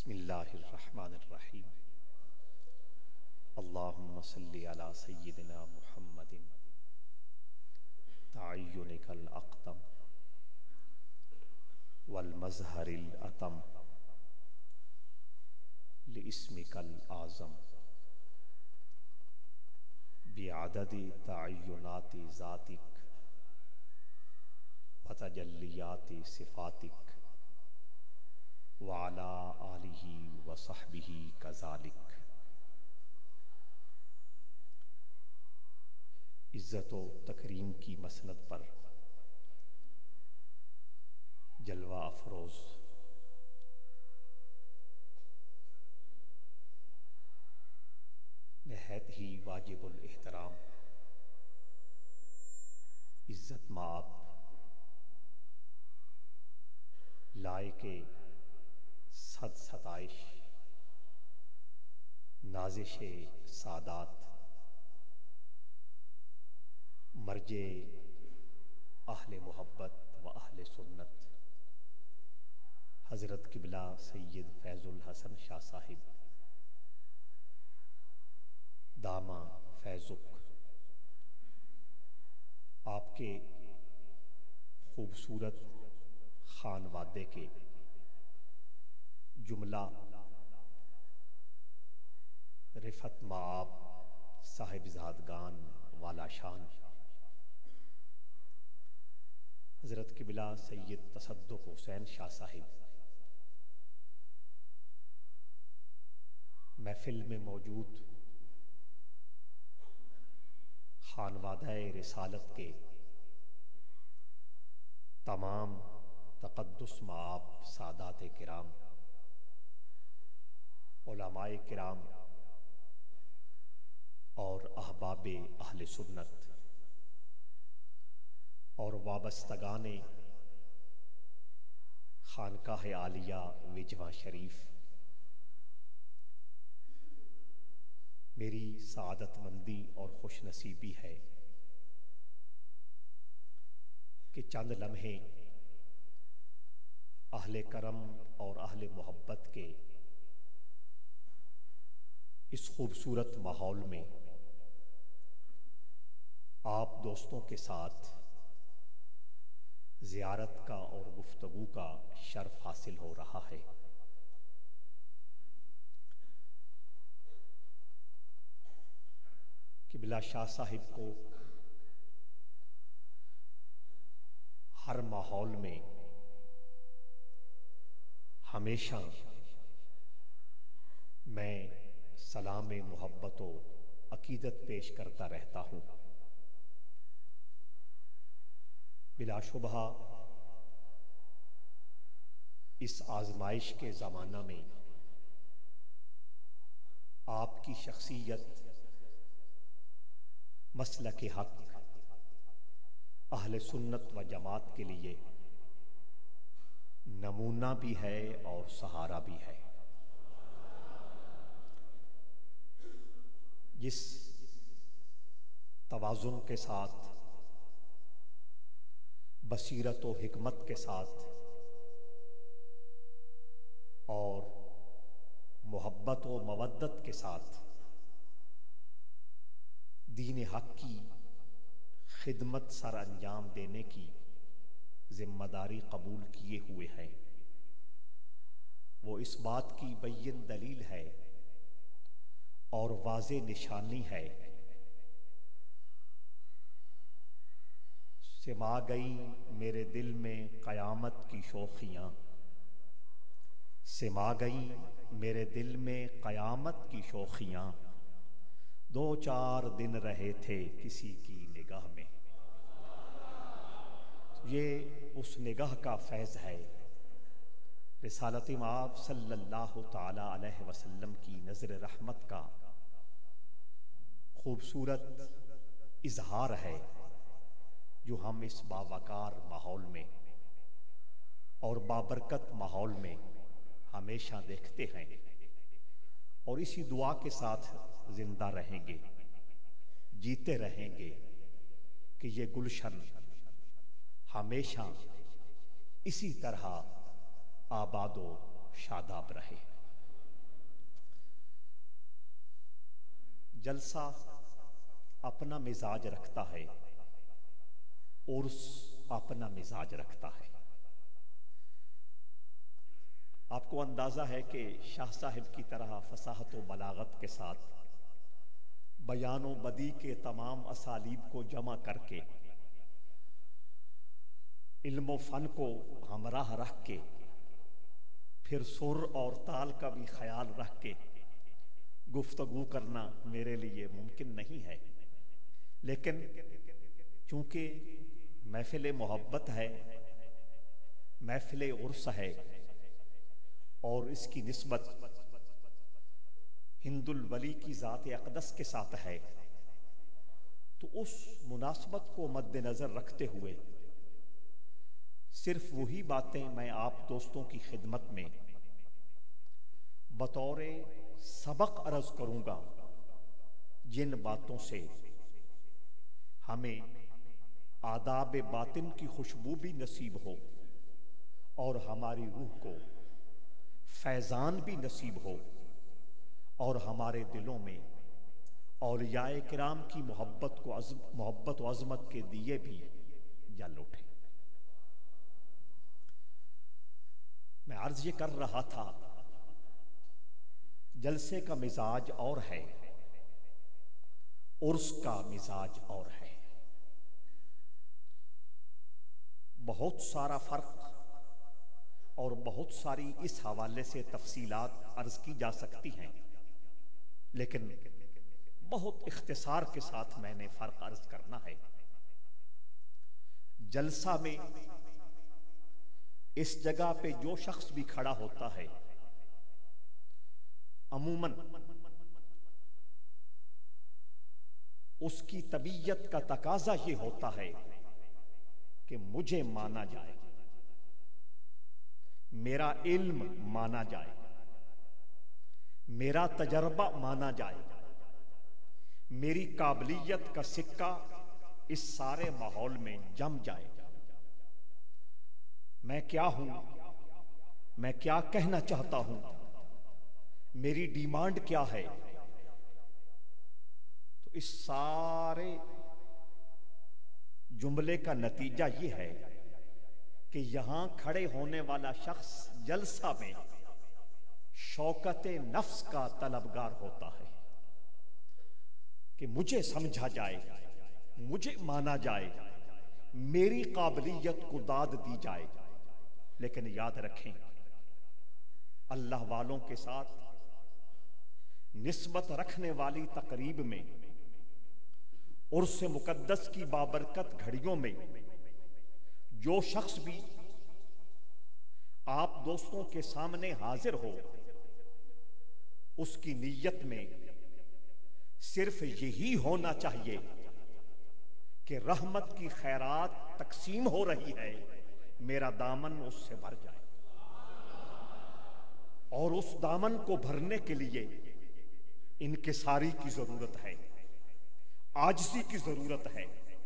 بسم اللہ الرحمن الرحیم اللہم صلی علی سیدنا محمد تعینک الاقدم والمظہر الاتم لاسمک الاعظم بعدد تعینات ذاتک وتجلیات صفاتک وعلی آلہ وصحبہ کذالک۔ عزت و تکریم کی مسند پر جلوہ افروز نہایت ہی واجب الاحترام عزت مآب لائق صد ستائش نازش سادات مرجع اہل محبت و اہل سنت حضرت قبلہ سید فیض الحسن شاہ صاحب دامہ فیضک، آپ کے خوبصورت خانوادے کے جملہ رفت مآب صاحبزادگان والا شان حضرت قبلہ سید تصدق حسین شاہ صاحب محفل میں موجود خانوادہ رسالت کے تمام تقدس مآب سادات کرام، علماء کرام اور احباب اہل سنت اور وابستگان خانقاہ عالیہ وجواں شریف، میری سعادت مندی اور خوش نصیبی ہے کہ چند لمحے اہل کرم اور اہل محبت کے اس خوبصورت ماحول میں آپ دوستوں کے ساتھ زیارت کا اور گفتگو کا شرف حاصل ہو رہا ہے۔ قبلہ شاہ صاحب کو ہر ماحول میں ہمیشہ میں سلام محبت و عقیدت پیش کرتا رہتا ہوں۔ بلا شبہ اس آزمائش کے زمانہ میں آپ کی شخصیت مسلک حق اہل سنت و جماعت کے لیے نمونہ بھی ہے اور سہارا بھی ہے۔ جس توازن کے ساتھ، بصیرت و حکمت کے ساتھ اور محبت و مودت کے ساتھ دین حق کی خدمت سر انجام دینے کی ذمہ داری قبول کیے ہوئے ہیں، وہ اس بات کی بین دلیل ہے اور واضح نشانی ہے۔ سما گئی میرے دل میں قیامت کی شوخیاں، سما گئی میرے دل میں قیامت کی شوخیاں، دو چار دن رہے تھے کسی کی نگاہ میں۔ یہ اس نگاہ کا فیض ہے، رسالت مآب صلی اللہ تعالی علیہ وسلم کی نظر رحمت کا خوبصورت اظہار ہے، جو ہم اس باوقار ماحول میں اور بابرکت ماحول میں ہمیشہ دیکھتے ہیں، اور اسی دعا کے ساتھ زندہ رہیں گے، جیتے رہیں گے کہ یہ گلشن ہمیشہ اسی طرح آباد و شاداب رہے۔ جلسہ اپنا مزاج رکھتا ہے، عرس اپنا مزاج رکھتا ہے۔ آپ کو اندازہ ہے کہ شاہ صاحب کی طرح فصاحت و بلاغت کے ساتھ بیان و بدیع کے تمام اسالیب کو جمع کر کے، علم و فن کو ہمراہ رکھ کے، پھر سر اور تال کا بھی خیال رکھ کے گفتگو کرنا میرے لیے ممکن نہیں ہے، لیکن چونکہ محفل محبت ہے، محفل عرس ہے، اور اس کی نسبت ہند الولی کی ذات اقدس کے ساتھ ہے، تو اس مناسبت کو مد نظر رکھتے ہوئے صرف وہی باتیں میں آپ دوستوں کی خدمت میں بطور سبق عرض کروں گا جن باتوں سے ہمیں آداب باطن کی خوشبو بھی نصیب ہو اور ہماری روح کو فیضان بھی نصیب ہو، اور ہمارے دلوں میں اولیاء کرام کی محبت و عظمت کے دیے بھی جل اٹھیں۔ میں عرض یہ کر رہا تھا، جلسے کا مزاج اور ہے، عرس کا مزاج اور ہے۔ بہت سارا فرق اور بہت ساری اس حوالے سے تفصیلات عرض کی جا سکتی ہیں، لیکن بہت اختصار کے ساتھ میں نے فرق عرض کرنا ہے۔ جلسہ میں اس جگہ پہ جو شخص بھی کھڑا ہوتا ہے، عموماً اس کی طبیعت کا تقاضا یہ ہوتا ہے کہ مجھے مانا جائے، میرا علم مانا جائے، میرا تجربہ مانا جائے، میری قابلیت کا سکہ اس سارے ماحول میں جم جائے۔ میں کیا ہوں، میں کیا کہنا چاہتا ہوں، میری ڈیمانڈ کیا ہے، تو اس سارے جملے کا نتیجہ یہ ہے کہ یہاں کھڑے ہونے والا شخص جلسہ میں شوکت نفس کا طلبگار ہوتا ہے کہ مجھے سمجھا جائے، مجھے مانا جائے، میری قابلیت کو داد دی جائے۔ لیکن یاد رکھیں، اللہ والوں کے ساتھ نسبت رکھنے والی تقریب میں، عرس مقدس کی بابرکت گھڑیوں میں، جو شخص بھی آپ دوستوں کے سامنے حاضر ہو، اس کی نیت میں صرف یہی ہونا چاہیے کہ رحمت کی خیرات تقسیم ہو رہی ہے، میرا دامن اس سے بھر جائے، اور اس دامن کو بھرنے کے لیے انکساری کی ضرورت ہے، عاجزی کی ضرورت ہے،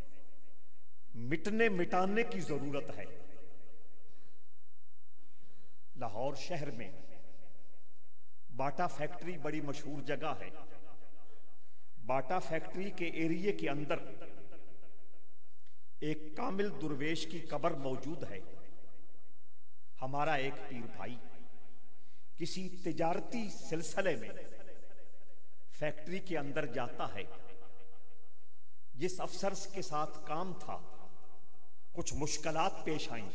مٹنے مٹانے کی ضرورت ہے۔ لاہور شہر میں باٹا فیکٹری بڑی مشہور جگہ ہے۔ باٹا فیکٹری کے ایریے کے اندر ایک کامل درویش کی قبر موجود ہے۔ ہمارا ایک پیر بھائی کسی تجارتی سلسلے میں فیکٹری کے اندر جاتا ہے، جس افسر کے ساتھ کام تھا کچھ مشکلات پیش آئیں،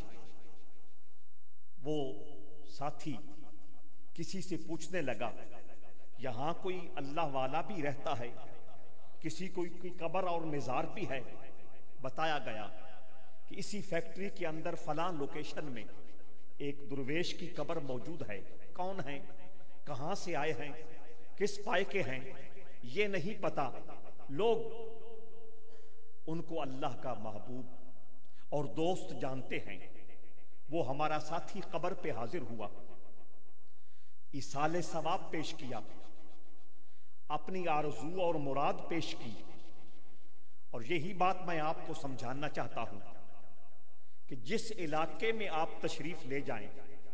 وہ ساتھی کسی سے پوچھنے لگا، یہاں کوئی اللہ والا بھی رہتا ہے، کسی کوئی قبر اور مزار بھی ہے؟ بتایا گیا کہ اسی فیکٹری کے اندر فلاں لوکیشن میں ایک درویش کی قبر موجود ہے۔ کون ہیں، کہاں سے آئے ہیں، کس پائے کے ہیں، یہ نہیں پتا، لوگ ان کو اللہ کا محبوب اور دوست جانتے ہیں۔ وہ ہمارا ساتھی قبر پہ حاضر ہوا، ایصال ثواب پیش کیا، اپنی آرزو اور مراد پیش کی، اور یہی بات میں آپ کو سمجھانا چاہتا ہوں کہ جس علاقے میں آپ تشریف لے جائیں،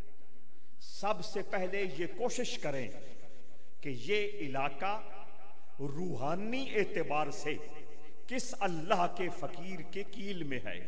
سب سے پہلے یہ کوشش کریں کہ یہ علاقہ روحانی اعتبار سے کس اللہ کے فقیر کے کیل میں ہے،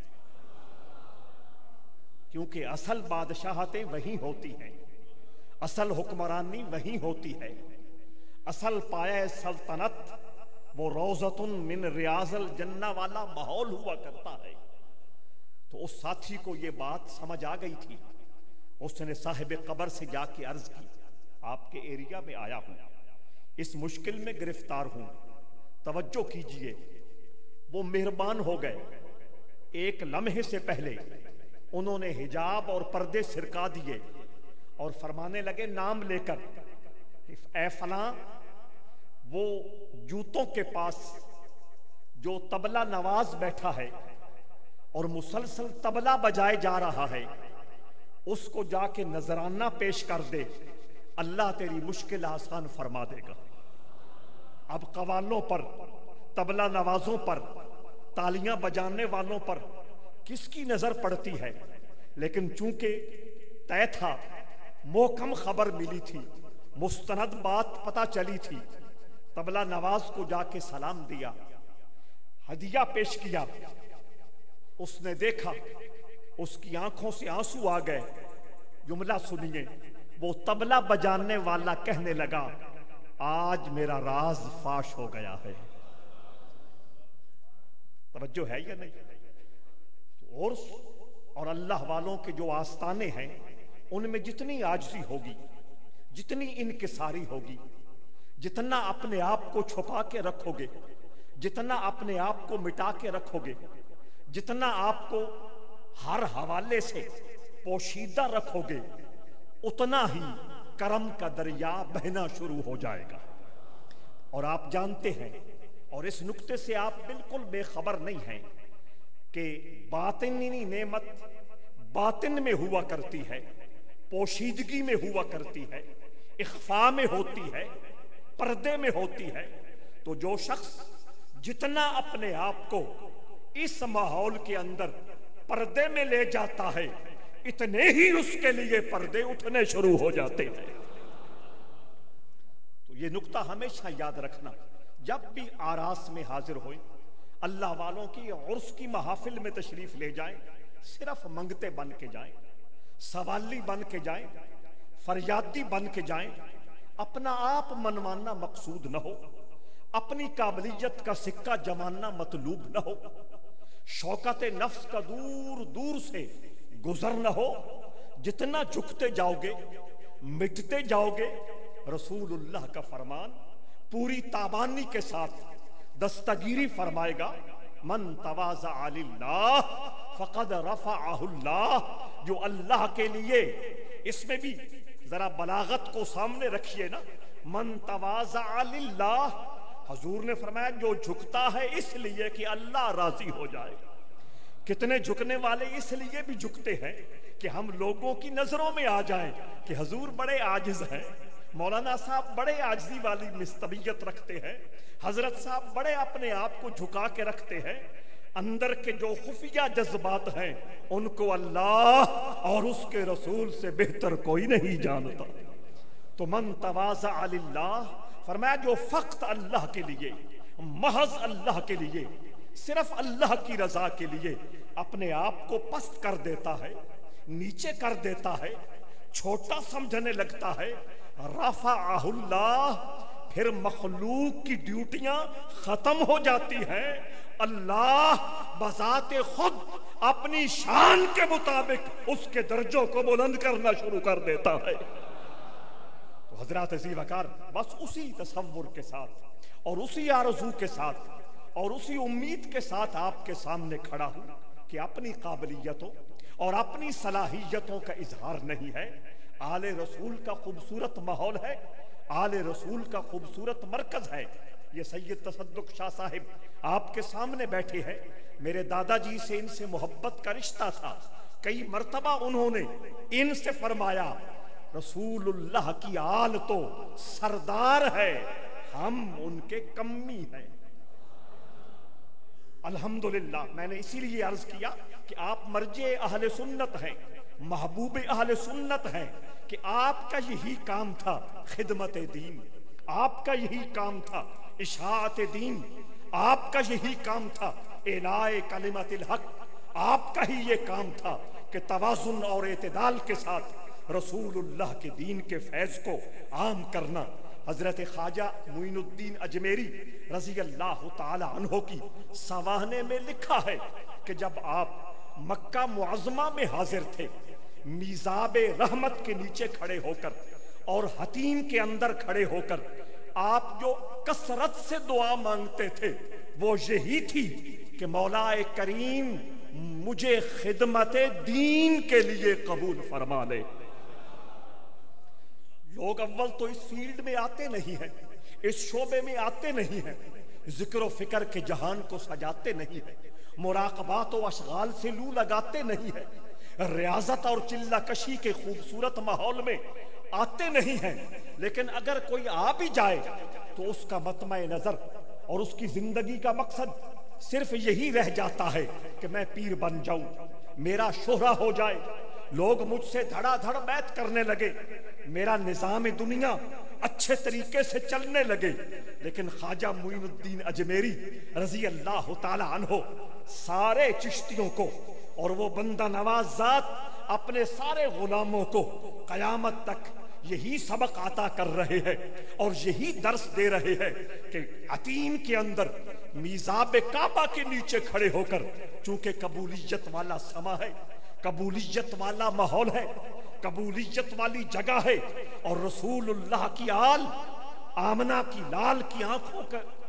کیونکہ اصل بادشاہتیں وہیں ہوتی ہیں، اصل حکمرانی وہیں ہوتی ہے، اصل پایہ سلطنت وہ روضۃ من ریاض الجنہ والا ماحول ہوا کرتا ہے۔ تو اس ساتھی کو یہ بات سمجھ آ گئی تھی، اس نے صاحب قبر سے جا کے عرض کی، آپ کے ایریا میں آیا ہوں، اس مشکل میں گرفتار ہوں، توجہ کیجئے۔ وہ مہربان ہو گئے، ایک لمحے سے پہلے انہوں نے حجاب اور پردے سرکا دیے اور فرمانے لگے نام لے کر، اے فلاں، وہ جوتوں کے پاس جو طبلہ نواز بیٹھا ہے اور مسلسل طبلہ بجائے جا رہا ہے، اس کو جا کے نذرانہ پیش کر دے، اللہ تیری مشکل آسان فرما دے گا۔ اب قوالوں پر، طبلہ نوازوں پر، تالیاں بجانے والوں پر کس کی نظر پڑتی ہے؟ لیکن چونکہ طے تھا، محکم خبر ملی تھی، مستند بات پتہ چلی تھی، طبلہ نواز کو جا کے سلام دیا، ہدیہ پیش کیا۔ اس نے دیکھا، اس کی آنکھوں سے آنسو آ گئے۔ جملہ سنیے، وہ طبلہ بجانے والا کہنے لگا، آج میرا راز فاش ہو گیا ہے۔ توجہ ہے یا نہیں؟ عرس اور اللہ والوں کے جو آستانے ہیں، ان میں جتنی عاجزی ہوگی، جتنی انکساری ہوگی، جتنا اپنے آپ کو چھپا کے رکھو گے، جتنا اپنے آپ کو مٹا کے رکھو گے، جتنا آپ کو ہر حوالے سے پوشیدہ رکھو گے، اتنا ہی کرم کا دریا بہنا شروع ہو جائے گا۔ اور آپ جانتے ہیں، اور اس نکتے سے آپ بالکل بے خبر نہیں ہیں، کہ باطنی نعمت باطن میں ہوا کرتی ہے، پوشیدگی میں ہوا کرتی ہے، اخفاء میں ہوتی ہے، پردے میں ہوتی ہے۔ تو جو شخص جتنا اپنے آپ کو اس ماحول کے اندر پردے میں لے جاتا ہے، اتنے ہی اس کے لیے پردے اٹھنے شروع ہو جاتے ہیں۔ تو یہ نکتہ ہمیشہ یاد رکھنا، جب بھی آراس میں حاضر ہوئے، اللہ والوں کی عرس کی محافل میں تشریف لے جائیں، صرف منگتے بن کے جائیں، سوالی بن کے جائیں، فریادی بن کے جائیں، اپنا آپ منوانا مقصود نہ ہو، اپنی قابلیت کا سکہ جمانا مطلوب نہ ہو، شوکت نفس کا دور دور سے گزر نہ ہو۔ جتنا جھکتے جاؤ گے، مٹتے جاؤ گے، رسول اللہ کا فرمان پوری تابانی کے ساتھ دستگیری فرمائے گا، من تواضع للہ فقد رفعہ اللہ۔ جو اللہ کے لیے، اس میں بھی ذرا بلاغت کو سامنے رکھیے نا، من تواضع للہ، حضور نے فرمایا جو جھکتا ہے اس لیے کہ اللہ راضی ہو جائے۔ کتنے جھکنے والے اس لیے بھی جھکتے ہیں کہ ہم لوگوں کی نظروں میں آ جائیں کہ حضور بڑے عاجز ہیں، مولانا صاحب بڑے عاجزی والی مستبیت رکھتے ہیں، حضرت صاحب بڑے اپنے آپ کو جھکا کے رکھتے ہیں۔ اندر کے جو خفیہ جذبات ہیں ان کو اللہ اور اس کے رسول سے بہتر کوئی نہیں جانتا۔ تو من تواضع للہ، فرمایا جو فقط اللہ کے لیے، محض اللہ کے لیے، صرف اللہ کی رضا کے لیے اپنے آپ کو پست کر دیتا ہے، نیچے کر دیتا ہے، چھوٹا سمجھنے لگتا ہے، رفعہ اللہ، پھر مخلوق کی ڈیوٹیاں ختم ہو جاتی ہیں، اللہ بذات خود اپنی شان کے مطابق اس کے درجوں کو بلند کرنا شروع کر دیتا ہے۔ تو حضرات عزیز وقار، بس اسی تصور کے ساتھ اور اسی آرزو کے ساتھ اور اسی امید کے ساتھ آپ کے سامنے کھڑا ہوں کہ اپنی قابلیتوں اور اپنی صلاحیتوں کا اظہار نہیں ہے، آل رسول کا خوبصورت ماحول ہے، آل رسول کا خوبصورت مرکز ہے۔ یہ سید تصدق شاہ صاحب آپ کے سامنے بیٹھے ہیں، میرے دادا جی سے ان سے محبت کا رشتہ تھا، کئی مرتبہ انہوں نے ان سے فرمایا رسول اللہ کی آل تو سردار ہے، ہم ان کے کمی ہیں۔ الحمدللہ، میں نے اسی لیے عرض کیا کہ آپ مرجع اہل سنت ہیں، محبوب اہل سنت ہیں، کہ آپ کا یہی کام تھا خدمت دین، آپ کا یہی کام تھا اشاعت دین آپ کا یہی کام تھا، اعلاء کلمت الحق آپ کا ہی یہ کام تھا کہ توازن اور اعتدال کے ساتھ رسول اللہ کے دین کے فیض کو عام کرنا۔ حضرت خواجہ معین الدین اجمیری رضی اللہ تعالی عنہ کی سوانح میں لکھا ہے کہ جب آپ مکہ معظمہ میں حاضر تھے، میزاب رحمت کے نیچے کھڑے ہو کر اور حتیم کے اندر کھڑے ہو کر آپ جو کثرت سے دعا مانگتے تھے وہ یہی تھی کہ مولا کریم مجھے خدمت دین کے لیے قبول فرما لے۔ لوگ اول تو اس فیلڈ میں آتے نہیں ہیں، اس شعبے میں آتے نہیں ہیں، ذکر و فکر کے جہان کو سجاتے نہیں ہیں، مراقبات و اشغال سے لو لگاتے نہیں ہیں، ریاضت اور چلہ کشی کے خوبصورت ماحول میں آتے نہیں ہیں، لیکن اگر کوئی آ بھی جائے تو اس کا مطمع نظر اور اس کی زندگی کا مقصد صرف یہی رہ جاتا ہے کہ میں پیر بن جاؤں، میرا شہرہ ہو جائے، لوگ مجھ سے دھڑا دھڑ بیعت کرنے لگے، میرا نظام دنیا اچھے طریقے سے چلنے لگے۔ لیکن خواجہ معین الدین اجمیری رضی اللہ تعالی عنہ سارے چشتیوں کو اور وہ بندہ نواز ذات اپنے سارے غلاموں کو قیامت تک یہی سبق عطا کر رہے ہیں اور یہی درس دے رہے ہیں کہ عتیم کے اندر میزاب کعبہ کے نیچے کھڑے ہو کر، چونکہ قبولیت والا سما ہے، قبولیت والا ماحول ہے، قبولیت والی جگہ ہے، اور رسول اللہ کی آل آمنہ کی لال کی آنکھوں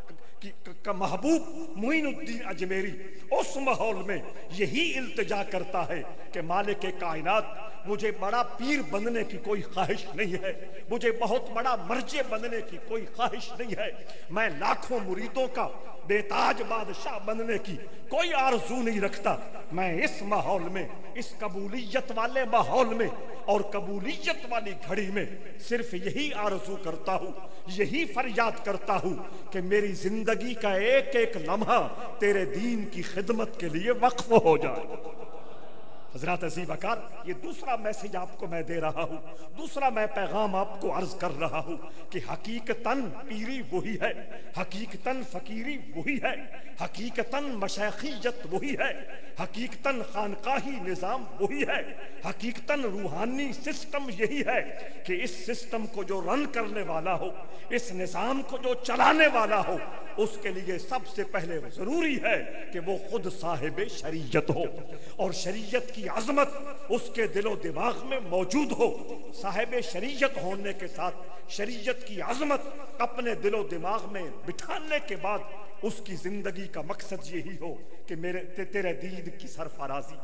کا محبوب معین الدین اجمیری اس ماحول میں یہی التجا کرتا ہے کہ مالک کائنات مجھے بڑا پیر بننے کی کوئی خواہش نہیں ہے، مجھے بہت بڑا مرجع بننے کی کوئی خواہش نہیں ہے، میں لاکھوں مریدوں کا بے تاج بادشاہ بننے کی کوئی آرزو نہیں رکھتا، میں اس ماحول میں، اس قبولیت والے ماحول میں اور قبولیت والی گھڑی میں صرف یہی آرزو کرتا ہوں، یہی فریاد کرتا ہوں کہ میری زندگی کا ایک ایک لمحہ تیرے دین کی خدمت کے لیے وقف ہو جائے۔ حضرات عزیز وقار، یہ دوسرا میسج آپ کو میں دے رہا ہوں، دوسرا میں پیغام آپ کو عرض کر رہا ہوں کہ حقیقتاً پیری وہی ہے، حقیقتاً فقیری وہی ہے، حقیقتاً مشائخیت وہی ہے، حقیقتاً خانقاہی نظام وہی ہے، حقیقتاً روحانی سسٹم یہی ہے کہ اس سسٹم کو جو رن کرنے والا ہو، اس نظام کو جو چلانے والا ہو، اس کے لیے سب سے پہلے ضروری ہے کہ وہ خود صاحب شریعت ہو اور شریعت کی عظمت اس کے دل و دماغ میں موجود ہو۔ صاحب شریعت ہونے کے ساتھ شریعت کی عظمت اپنے دل و دماغ میں بٹھانے کے بعد اس کی زندگی کا مقصد یہی ہو کہ تیرے دین کی سرفرازی،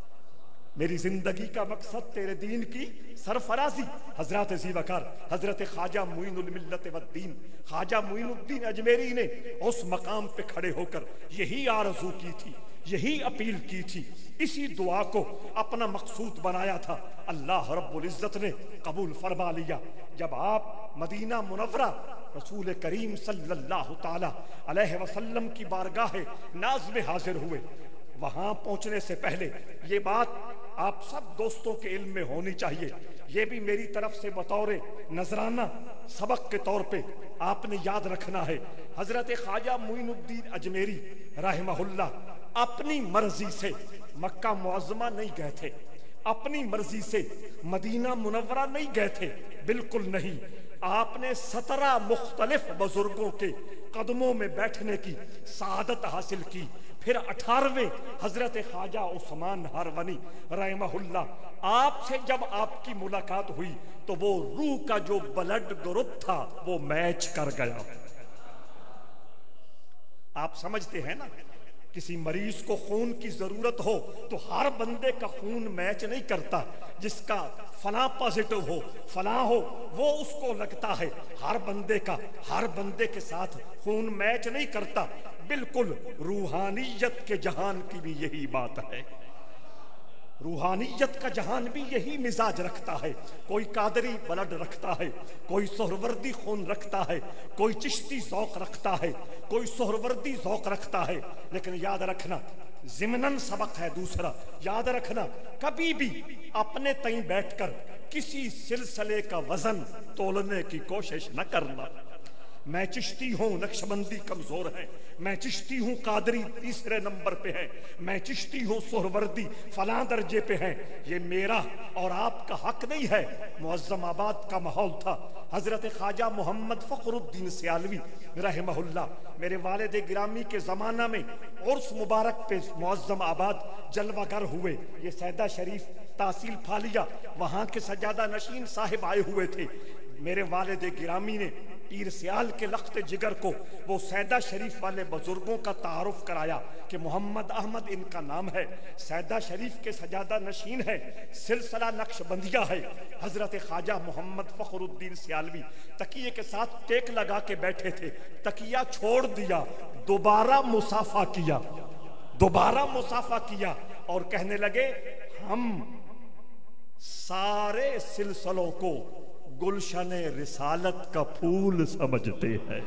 میری زندگی کا مقصد تیرے دین کی سرفرازی۔ حضرات عزیز وقار، حضرت خواجہ معین الملت والدین خواجہ معین الدین اجمیری نے اس مقام پہ کھڑے ہو کر یہی آرزو کی تھی، یہی اپیل کی تھی، اسی دعا کو اپنا مقصود بنایا تھا۔ اللہ رب العزت نے قبول فرما لیا۔ جب آپ مدینہ منورہ رسول کریم صلی اللہ تعالی علیہ وسلم کی بارگاہ ناز میں حاضر ہوئے، وہاں پہنچنے سے پہلے یہ بات آپ سب دوستوں کے علم میں ہونی چاہیے، یہ بھی میری طرف سے بطور نذرانہ سبق کے طور پہ آپ نے یاد رکھنا ہے۔ حضرت خواجہ معین الدین اجمیری رحمہ اللہ اپنی مرضی سے مکہ معظمہ نہیں گئے تھے، اپنی مرضی سے مدینہ منورہ نہیں گئے تھے، بالکل نہیں۔ آپ نے 17 مختلف بزرگوں کے قدموں میں بیٹھنے کی سعادت حاصل کی، پھر 18ویں حضرت خواجہ عثمان ہرونی رحمہ اللہ آپ سے جب آپ کی ملاقات ہوئی تو وہ روح کا جو بلڈ گروپ تھا وہ میچ کر گیا۔ آپ سمجھتے ہیں نا، کسی مریض کو خون کی ضرورت ہو تو ہر بندے کا خون میچ نہیں کرتا، جس کا فلاں پازیٹو ہو فلاں ہو وہ اس کو لگتا ہے، ہر بندے کے ساتھ خون میچ نہیں کرتا۔ بالکل روحانیت کے جہان کی بھی یہی بات ہے، روحانیت کا جہان بھی یہی مزاج رکھتا ہے۔ کوئی قادری بلڈ رکھتا ہے، کوئی سہروردی خون رکھتا ہے، کوئی چشتی ذوق رکھتا ہے، کوئی سہروردی ذوق رکھتا ہے، لیکن یاد رکھنا ضمناً سبق ہے دوسرا، یاد رکھنا کبھی بھی اپنے تئیں بیٹھ کر کسی سلسلے کا وزن تولنے کی کوشش نہ کرنا۔ میں چشتی ہوں نقشبندی کمزور ہے، میں چشتی ہوں قادری تیسرے نمبر پہ ہے، میں چشتی ہوں سہروردی فلاں درجے پہ ہے۔ یہ میرا اور آپ کا حق نہیں ہے۔ معظم آباد کا ماحول تھا۔ حضرت خواجہ محمد فخر الدین سیالوی رحمہ اللہ، میرے والد گرامی کے زمانہ میں عرس مبارک پہ معظم آباد جلوہ گر ہوئے۔ یہ سیدہ شریف تحصیل پھالیا وہاں کے سجادہ نشین صاحب آئے ہوئے تھے۔ میرے والد گرامی نے پیر سیال کے لخت جگر کو وہ سیدہ شریف والے بزرگوں کا تعارف کرایا کہ محمد احمد ان کا نام ہے، سیدہ شریف کے سجادہ نشین ہے، سلسلہ نقشبندیہ ہے۔ حضرت خواجہ محمد فخر الدین سیالوی تکیے کے ساتھ ٹیک لگا کے بیٹھے تھے، تکیہ چھوڑ دیا، دوبارہ مصافحہ کیا اور کہنے لگے ہم سارے سلسلوں کو گلشن رسالت کا پھول سمجھتے ہیں۔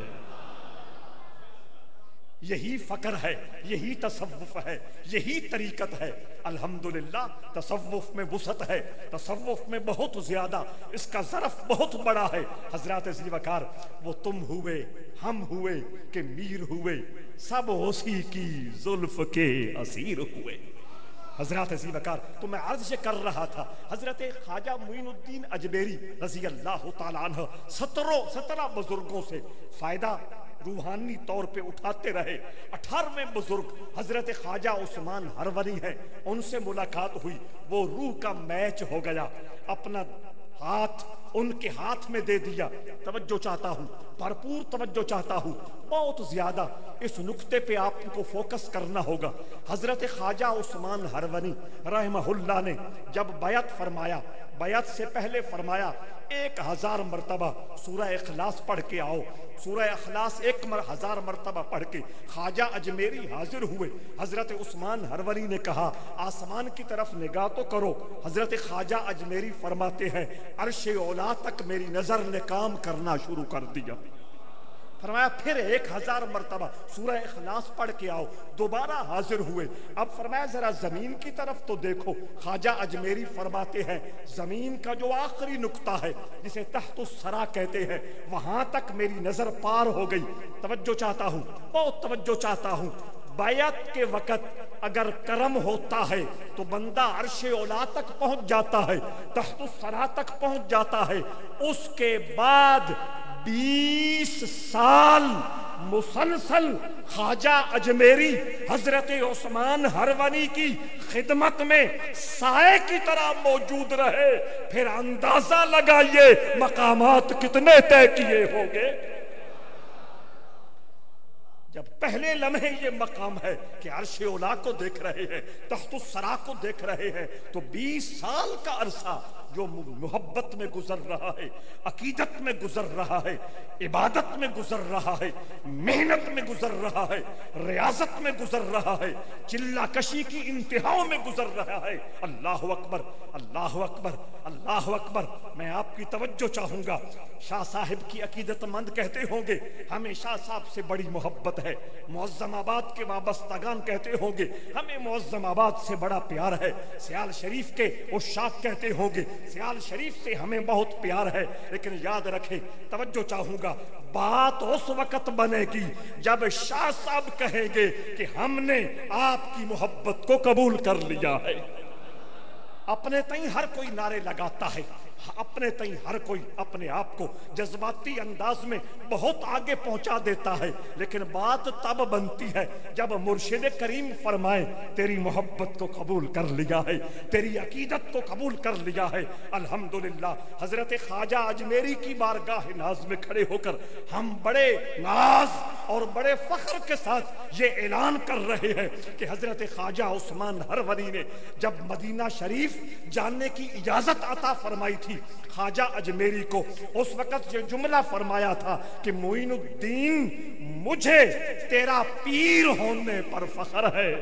یہی فقر ہے، یہی تصوف ہے، یہی طریقت ہے۔ الحمدللہ تصوف میں وسعت ہے، تصوف میں بہت زیادہ، اس کا ظرف بہت بڑا ہے۔ حضرات ذی وقار، وہ تم ہوئے، ہم ہوئے کہ میر ہوئے، سب اسی کی زلف کے اسیر ہوئے۔ حضرات ذی وقار، تو میں عرض کر رہا تھا حضرت خواجہ معین الدین اجمیری رضی اللہ تعالیٰ عنہ 17 بزرگوں سے فائدہ روحانی طور پہ اٹھاتے رہے۔ 18ویں بزرگ حضرت خواجہ عثمان ہروری ہیں، ان سے ملاقات ہوئی، وہ روح کا میچ ہو گیا، اپنا ہاتھ ان کے ہاتھ میں دے دیا۔ توجہ چاہتا ہوں، بھرپور توجہ چاہتا ہوں، بہت زیادہ اس نقطے پہ آپ کو فوکس کرنا ہوگا۔ حضرت خواجہ عثمان ہروری رحمہ اللہ نے جب بیعت فرمایا، بیعت سے پہلے فرمایا 1000 مرتبہ سورہ اخلاص پڑھ کے آؤ۔ سورہ اخلاص 1000 مرتبہ پڑھ کے خواجہ اجمیری حاضر ہوئے۔ حضرت عثمان ہروری نے کہا آسمان کی طرف نگاہ تو کرو۔ حضرت خواجہ اجمیری فرماتے ہیں عرش اولا تک میری نظر نے کام کرنا شروع کر دیا۔ فرمایا پھر 1000 مرتبہ سورہ اخلاص پڑھ کے آؤ، دوبارہ حاضر ہوئے۔ اب فرمایا ذرا زمین کی طرف تو دیکھو۔ خواجہ اجمیری فرماتے ہیں زمین کا جو آخری نقطہ ہے جسے تحت الثری کہتے ہیں، وہاں تک میری نظر پار ہو گئی۔ توجہ چاہتا ہوں، بہت توجہ چاہتا ہوں۔ بیعت کے وقت اگر کرم ہوتا ہے تو بندہ عرش اولا تک پہنچ جاتا ہے، تحت الثری تک پہنچ جاتا ہے۔ اس کے بعد 20 سال مسلسل خواجہ اجمیری حضرت عثمان ہروری کی خدمت میں سائے کی طرح موجود رہے۔ پھر اندازہ لگائیے مقامات کتنے طے کیے ہوں گے۔ جب پہلے لمحے یہ مقام ہے کہ عرش اولا کو دیکھ رہے ہیں، تحت الثری کو دیکھ رہے ہیں، تو 20 سال کا عرصہ جو محبت میں گزر رہا ہے، عقیدت میں گزر رہا ہے، عبادت میں گزر رہا ہے، محنت میں گزر رہا ہے، ریاضت میں گزر رہا ہے، چلہ کشی کی انتہاؤں میں گزر رہا ہے۔ اللہ اکبر، اللہ اکبر، اللہ اکبر۔ میں آپ کی توجہ چاہوں گا۔ شاہ صاحب کی عقیدت مند کہتے ہوں گے ہمیں شاہ صاحب سے بڑی محبت ہے، معظم آباد کے وابستگان کہتے ہوں گے ہمیں معظم آباد سے بڑا پیار ہے، سیال شریف کے عشاق کہتے ہوں گے سیال شریف سے ہمیں بہت پیار ہے۔ لیکن یاد رکھیں، توجہ چاہوں گا، بات اس وقت بنے گی جب شاہ صاحب کہیں گے کہ ہم نے آپ کی محبت کو قبول کر لیا ہے۔ اپنے تئیں ہر کوئی نعرے لگاتا ہے، اپنے تئیں ہر کوئی اپنے آپ کو جذباتی انداز میں بہت آگے پہنچا دیتا ہے، لیکن بات تب بنتی ہے جب مرشد کریم فرمائے تیری محبت کو قبول کر لیا ہے، تیری عقیدت کو قبول کر لیا ہے۔ الحمدللہ حضرت خواجہ اجمیری کی بارگاہ ناز میں کھڑے ہو کر ہم بڑے ناز اور بڑے فخر کے ساتھ یہ اعلان کر رہے ہیں کہ حضرت خواجہ عثمان ہروری نے جب مدینہ شریف جانے کی اجازت عطا فرمائی تھی خواجہ اجمیری کو، اس وقت یہ جملہ فرمایا تھا کہ معین الدین مجھے تیرا پیر ہونے پر فخر ہے۔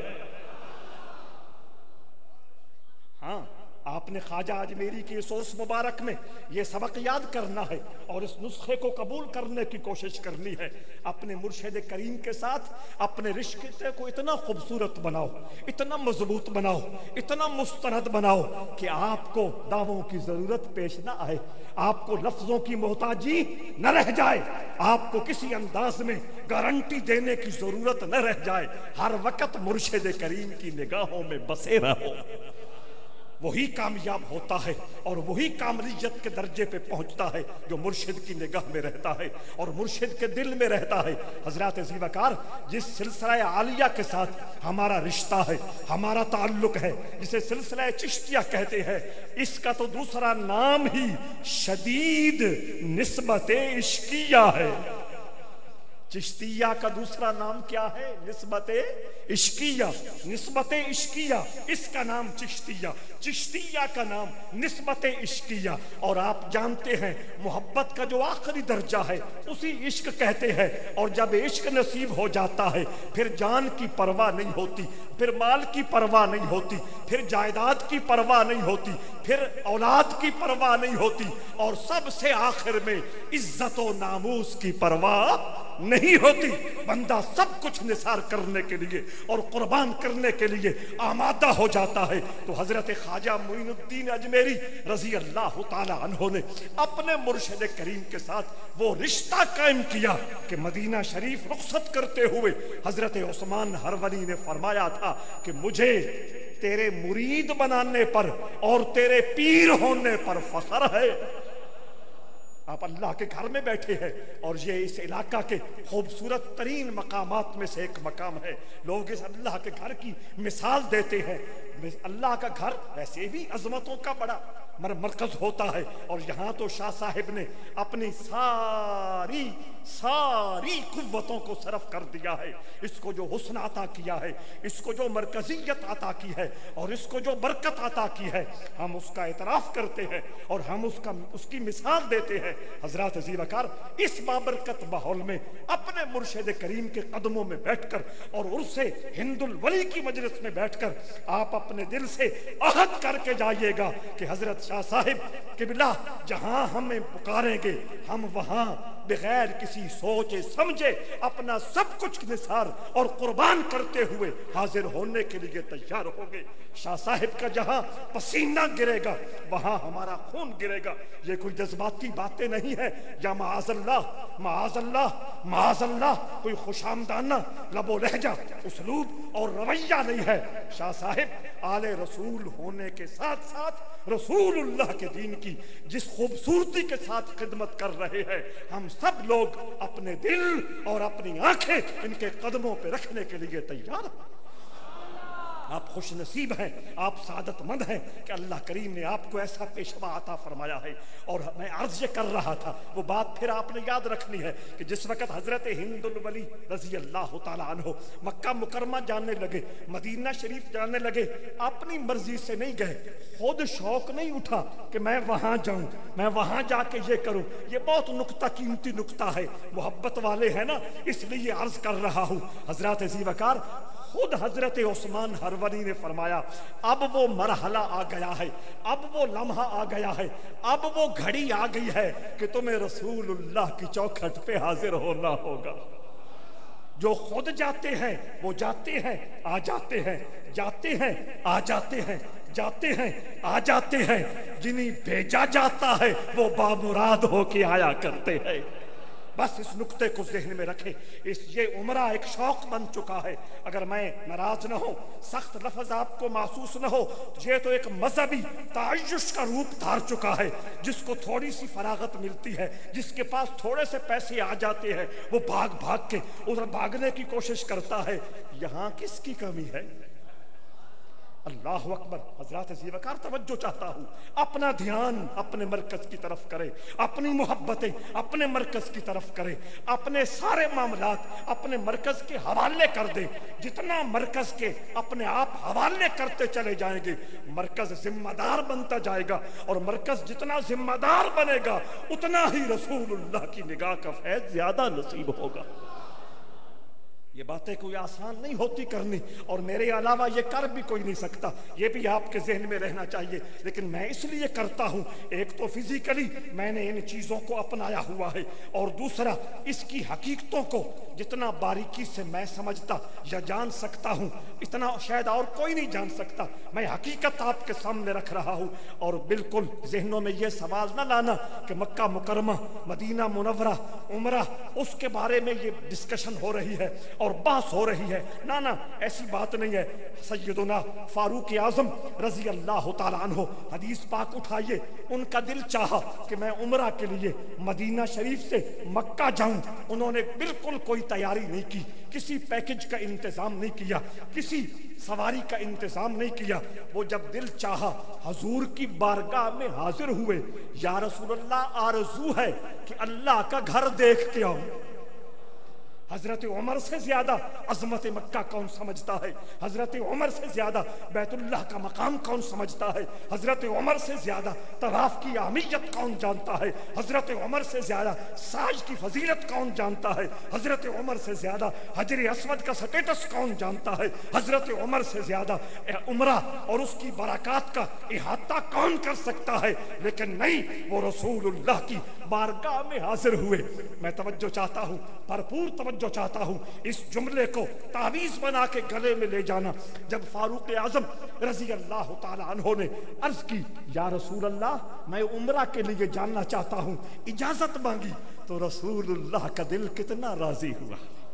ہاں، آپ نے خواجہ اجمیری کی اس عرس مبارک میں یہ سبق یاد کرنا ہے اور اس نسخے کو قبول کرنے کی کوشش کرنی ہے۔ اپنے مرشد کریم کے ساتھ اپنے رشتے کو اتنا خوبصورت بناؤ، اتنا مضبوط بناؤ، اتنا مستند بناؤ کہ آپ کو دعووں کی ضرورت پیش نہ آئے، آپ کو لفظوں کی محتاجی نہ رہ جائے۔ آپ کو کسی انداز میں گارنٹی دینے کی ضرورت نہ رہ جائے، ہر وقت مرشد کریم کی نگاہوں میں بسے رہو، وہی کامیاب ہوتا ہے اور وہی کاملیت کے درجے پہ پہنچتا ہے جو مرشد کی نگاہ میں رہتا ہے اور مرشد کے دل میں رہتا ہے۔ حضرات زیوکار، جس سلسلہ عالیہ کے ساتھ ہمارا رشتہ ہے، ہمارا تعلق ہے، جسے سلسلہ چشتیہ کہتے ہیں، اس کا تو دوسرا نام ہی شدید نسبت عشقیہ ہے۔ چشتیہ کا دوسرا نام کیا ہے؟ نسبت عشقیہ۔ نسبت عشقیہ، اس کا نام چشتیہ، چشتیہ کا نام نسبت عشقیہ۔ اور آپ جانتے ہیں محبت کا جو آخری درجہ ہے اسی عشق کہتے ہیں، اور جب عشق نصیب ہو جاتا ہے پھر جان کی پرواہ نہیں ہوتی، پھر مال کی پرواہ نہیں ہوتی، پھر جائیداد کی پرواہ نہیں ہوتی، پھر اولاد کی پرواہ نہیں ہوتی، اور سب سے آخر میں عزت و ناموس کی پرواہ نہیں ہوتی۔ بندہ سب کچھ نثار کرنے کے لیے اور قربان کرنے کے لیے آمادہ ہو جاتا ہے۔ تو حضرت خواجہ معین الدین اجمیری رضی اللہ تعالی عنہ نے اپنے مرشد کریم کے ساتھ وہ رشتہ قائم کیا کہ مدینہ شریف رخصت کرتے ہوئے حضرت عثمان ہروری نے فرمایا تھا کہ مجھے تیرے مرید بنانے پر اور تیرے پیر ہونے پر فخر ہے۔ آپ اللہ کے گھر میں بیٹھے ہیں اور یہ اس علاقہ کے خوبصورت ترین مقامات میں سے ایک مقام ہے۔ لوگ اس اللہ کے گھر کی مثال دیتے ہیں۔ اللہ کا گھر ویسے بھی عظمتوں کا بڑا مرکز ہوتا ہے، اور یہاں تو شاہ صاحب نے اپنی ساری قوتوں کو صرف کر دیا ہے۔ اس کو جو حسن عطا کیا ہے، اس کو جو مرکزیت عطا کی ہے، اور اس کو جو برکت عطا کی ہے، ہم اس کا اعتراف کرتے ہیں اور ہم اس کی مثال دیتے ہیں۔ حضرات زیوکار، اس بابرکت ماحول میں اپنے مرشد کریم کے قدموں میں بیٹھ کر اور عرس ہند الولی کی مجلس میں بیٹھ کر آپ اپنے دل سے عہد کر کے جائیے گا کہ حضرت شاہ صاحب قبلہ جہاں ہمیں پکاریں گے ہم وہاں بغیر کسی سوچے سمجھے اپنا سب کچھ نثار اور قربان کرتے ہوئے حاضر ہونے کے لیے تیار ہوں گے۔ شاہ صاحب کا جہاں پسینہ گرے گا وہاں ہمارا خون گرے گا۔ یہ کوئی جذباتی باتیں نہیں ہے یا معاذ اللہ معاذ اللہ معاذ اللہ کوئی خوش آمدانہ لب و لہجہ اسلوب اور رویہ نہیں ہے۔ شاہ صاحب آل رسول ہونے کے ساتھ ساتھ رسول اللہ کے دین کی جس خوبصورتی کے ساتھ خدمت کر رہے ہیں، ہم سب لوگ اپنے دل اور اپنی آنکھیں ان کے قدموں پہ رکھنے کے لیے تیار ہیں۔ آپ خوش نصیب ہیں، آپ سعادت مند ہیں کہ اللہ کریم نے آپ کو ایسا پیشوا عطا فرمایا ہے۔ اور میں عرض یہ کر رہا تھا، وہ بات پھر آپ نے یاد رکھنی ہے کہ جس وقت حضرت ہند الولی رضی اللہ تعالیٰ عنہ مکہ مکرمہ جانے لگے، مدینہ شریف جانے لگے، اپنی مرضی سے نہیں گئے، خود شوق نہیں اٹھا کہ میں وہاں جاؤں، میں وہاں جا کے یہ کروں۔ یہ بہت نکتہ قیمتی نکتہ ہے، محبت والے ہیں نا، اس لیے عرض کر رہا ہوں۔ حضرات زیوکار، خود حضرت عثمان ہروری نے فرمایا اب وہ مرحلہ آ گیا ہے، اب وہ لمحہ آ گیا ہے، اب وہ گھڑی آ گئی ہے کہ تمہیں رسول اللہ کی چوکھٹ پہ حاضر ہونا ہوگا۔ جو خود جاتے ہیں وہ جاتے ہیں آ جاتے ہیں، جاتے ہیں آ جاتے ہیں، جاتے ہیں آ جاتے ہیں، جنہیں بھیجا جاتا ہے وہ بامراد ہو کے آیا کرتے ہیں۔ بس اس نقطے کو ذہن میں رکھیں۔ یہ عمرہ ایک شوق بن چکا ہے۔ اگر میں ناراض نہ ہوں، سخت لفظ آپ کو محسوس نہ ہو، یہ تو ایک مذہبی تعیش کا روپ دھار چکا ہے۔ جس کو تھوڑی سی فراغت ملتی ہے، جس کے پاس تھوڑے سے پیسے آ جاتے ہیں، وہ بھاگ کے ادھر بھاگنے کی کوشش کرتا ہے۔ یہاں کس کی کمی ہے؟ اللہ اکبر۔ حضرات زیوکار، توجہ چاہتا ہوں، اپنا دھیان اپنے مرکز کی طرف کرے، اپنی محبتیں اپنے مرکز کی طرف کرے، اپنے سارے معاملات اپنے مرکز کے حوالے کر دے۔ جتنا مرکز کے اپنے آپ حوالے کرتے چلے جائیں گے، مرکز ذمہ دار بنتا جائے گا، اور مرکز جتنا ذمہ دار بنے گا اتنا ہی رسول اللہ کی نگاہ کا فیض زیادہ نصیب ہوگا۔ یہ باتیں کوئی آسان نہیں ہوتی کرنی، اور میرے علاوہ یہ کر بھی کوئی نہیں سکتا، یہ بھی آپ کے ذہن میں رہنا چاہیے۔ لیکن میں اس لیے کرتا ہوں، ایک تو فزیکلی میں نے ان چیزوں کو اپنایا ہوا ہے، اور دوسرا اس کی حقیقتوں کو جتنا باریکی سے میں سمجھتا یا جان سکتا ہوں اتنا شاید اور کوئی نہیں جان سکتا۔ میں حقیقت آپ کے سامنے رکھ رہا ہوں، اور بالکل ذہنوں میں یہ سوال نہ لانا کہ مکہ مکرمہ، مدینہ منورہ، عمرہ، اس کے بارے میں یہ ڈسکشن ہو رہی ہے اور بحث ہو رہی ہے۔ نہ ایسی بات نہیں ہے۔ سیدنا فاروق اعظم رضی اللہ تعالیٰ عنہ، حدیث پاک اٹھائیے، ان کا دل چاہا کہ میں عمرہ کے لیے مدینہ شریف سے مکہ جاؤں۔ انہوں نے بالکل کوئی تیاری نہیں کی، کسی پیکج کا انتظام نہیں کیا، کسی سواری کا انتظام نہیں کیا۔ وہ جب دل چاہا حضور کی بارگاہ میں حاضر ہوئے، یا رسول اللہ آرزو ہے کہ اللہ کا گھر دیکھ کے آؤں۔ حضرت عمر سے زیادہ عظمت مکہ کون سمجھتا ہے؟ حضرت عمر سے زیادہ بیت اللہ کا مقام کون سمجھتا ہے؟ حضرت عمر سے زیادہ طواف کی اہمیت کون جانتا ہے؟ حضرت عمر سے زیادہ سعی کی فضیلت کون جانتا ہے؟ حضرت عمر سے زیادہ حجر اسود کا سٹیٹس کون جانتا ہے؟ حضرت عمر سے زیادہ عمرہ اور اس کی برکات کا احاطہ کون کر سکتا ہے؟ لیکن نہیں، وہ رسول اللہ کی بارگاہ میں حاضر ہوئے۔ میں توجہ چاہتا ہوں، بھرپور توجہ چاہتا ہوں، اس جملے کو تعویذ بنا کے گلے میں لے جانا۔ جب فاروق اعظم رضی اللہ تعالی عنہ نے عرض کی، یا رسول اللہ میں عمرہ کے لیے جاننا چاہتا ہوں، اجازت مانگی، تو رسول اللہ کا دل کتنا راضی ہوا،